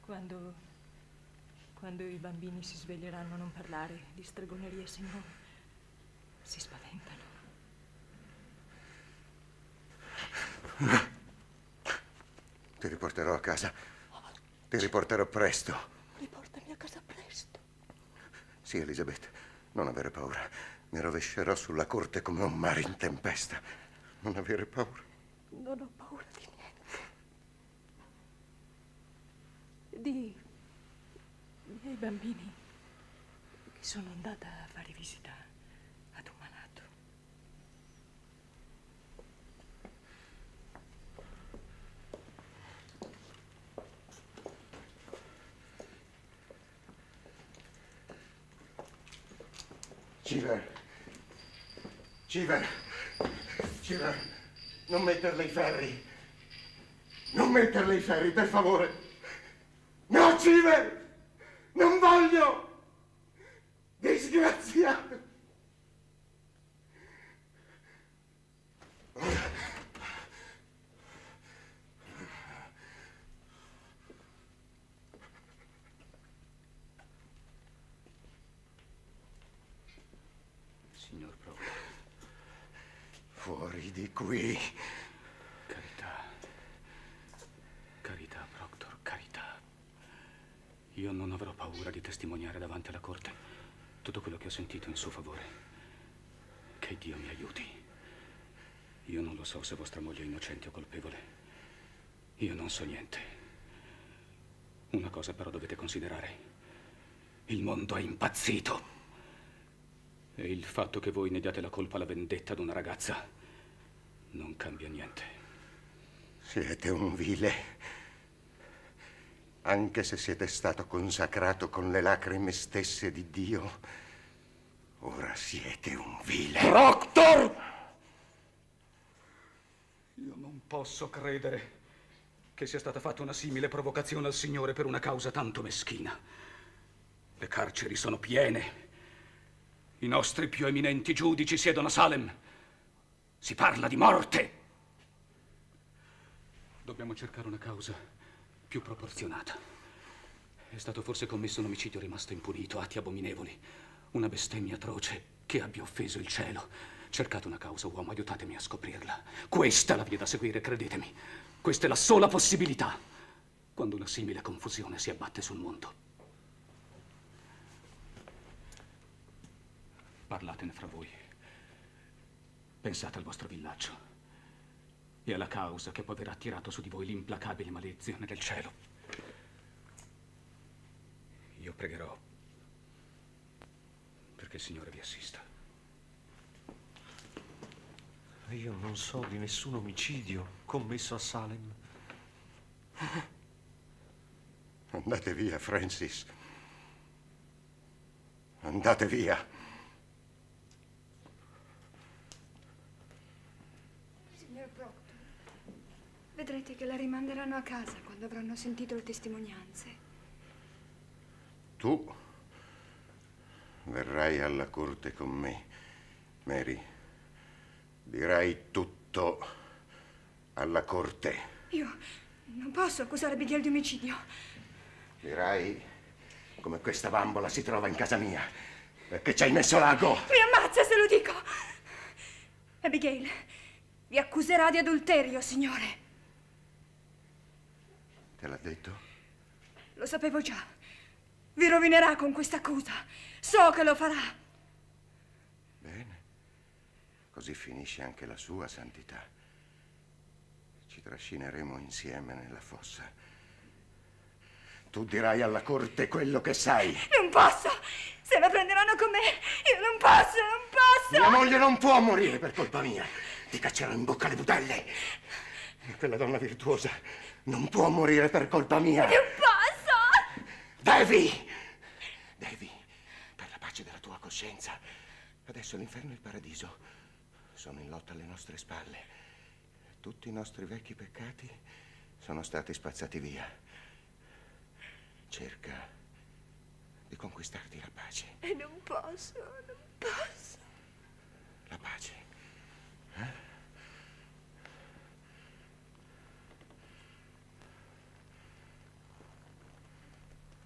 Quando i bambini si sveglieranno, non parlare di stregonerie, signore. Si spaventano. Ti riporterò a casa. Ti riporterò presto. Riportami a casa presto. Sì, Elizabeth, non avere paura. Mi rovescerò sulla corte come un mare in tempesta. Non avere paura. Non ho paura di niente. Di miei bambini che sono andata a fare visita ad un malato. Civer, non metterle i ferri. Non metterle i ferri, per favore. No, Civer! Non voglio! Disgraziato! Signor Proctor. Fuori di qui. Carità, Proctor, carità. Io non avrò paura di testimoniare davanti alla corte tutto quello che ho sentito in suo favore. Che Dio mi aiuti. Io non lo so se vostra moglie è innocente o colpevole. Io non so niente. Una cosa però dovete considerare. Il mondo è impazzito. E il fatto che voi ne diate la colpa alla vendetta ad una ragazza non cambia niente. Siete un vile. Anche se siete stato consacrato con le lacrime stesse di Dio, ora siete un vile. Proctor! Io non posso credere che sia stata fatta una simile provocazione al Signore per una causa tanto meschina. Le carceri sono piene. I nostri più eminenti giudici siedono a Salem. Si parla di morte. Dobbiamo cercare una causa più proporzionata. È stato forse commesso un omicidio rimasto impunito, atti abominevoli, una bestemmia atroce che abbia offeso il cielo. Cercate una causa, uomo, aiutatemi a scoprirla. Questa è la via da seguire, credetemi. Questa è la sola possibilità quando una simile confusione si abbatte sul mondo. Parlatene fra voi. Pensate al vostro villaggio e alla causa che può aver attirato su di voi l'implacabile maledizione del cielo. Io pregherò perché il Signore vi assista. Io non so di nessun omicidio commesso a Salem. Andate via, Francis. Andate via. Signor Proctor, vedrete che la rimanderanno a casa quando avranno sentito le testimonianze. Tu verrai alla corte con me, Mary. Dirai tutto alla corte. Io non posso accusare Abigail di omicidio. Dirai come questa bambola si trova in casa mia. Perché ci hai messo l'ago. Mi ammazza se lo dico. Abigail vi accuserà di adulterio, signore. Te l'ha detto? Lo sapevo già. Vi rovinerà con questa accusa. So che lo farà. Bene. Così finisce anche la sua santità. Ci trascineremo insieme nella fossa. Tu dirai alla corte quello che sai. Non posso! Se la prenderanno con me, io non posso, non posso! Mia moglie non può morire per colpa mia. Ti caccerò in bocca le budelle. E quella donna virtuosa non può morire per colpa mia. Non posso! Devi, per la pace della tua coscienza. Adesso l'inferno e il paradiso sono in lotta alle nostre spalle. Tutti i nostri vecchi peccati sono stati spazzati via. Cerca di conquistarti la pace. E non posso, non posso. La pace.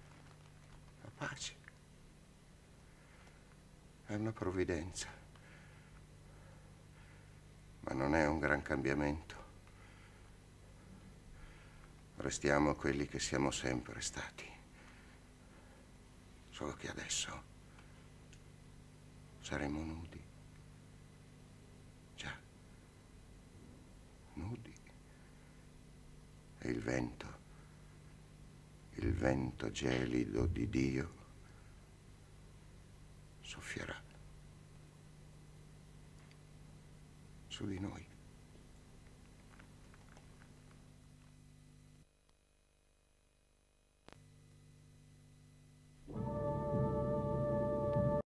La pace è una provvidenza Ma non è un gran cambiamento. Restiamo quelli che siamo sempre stati. Solo che adesso saremo nudi. Già, nudi. E il vento gelido di Dio soffierà su di noi.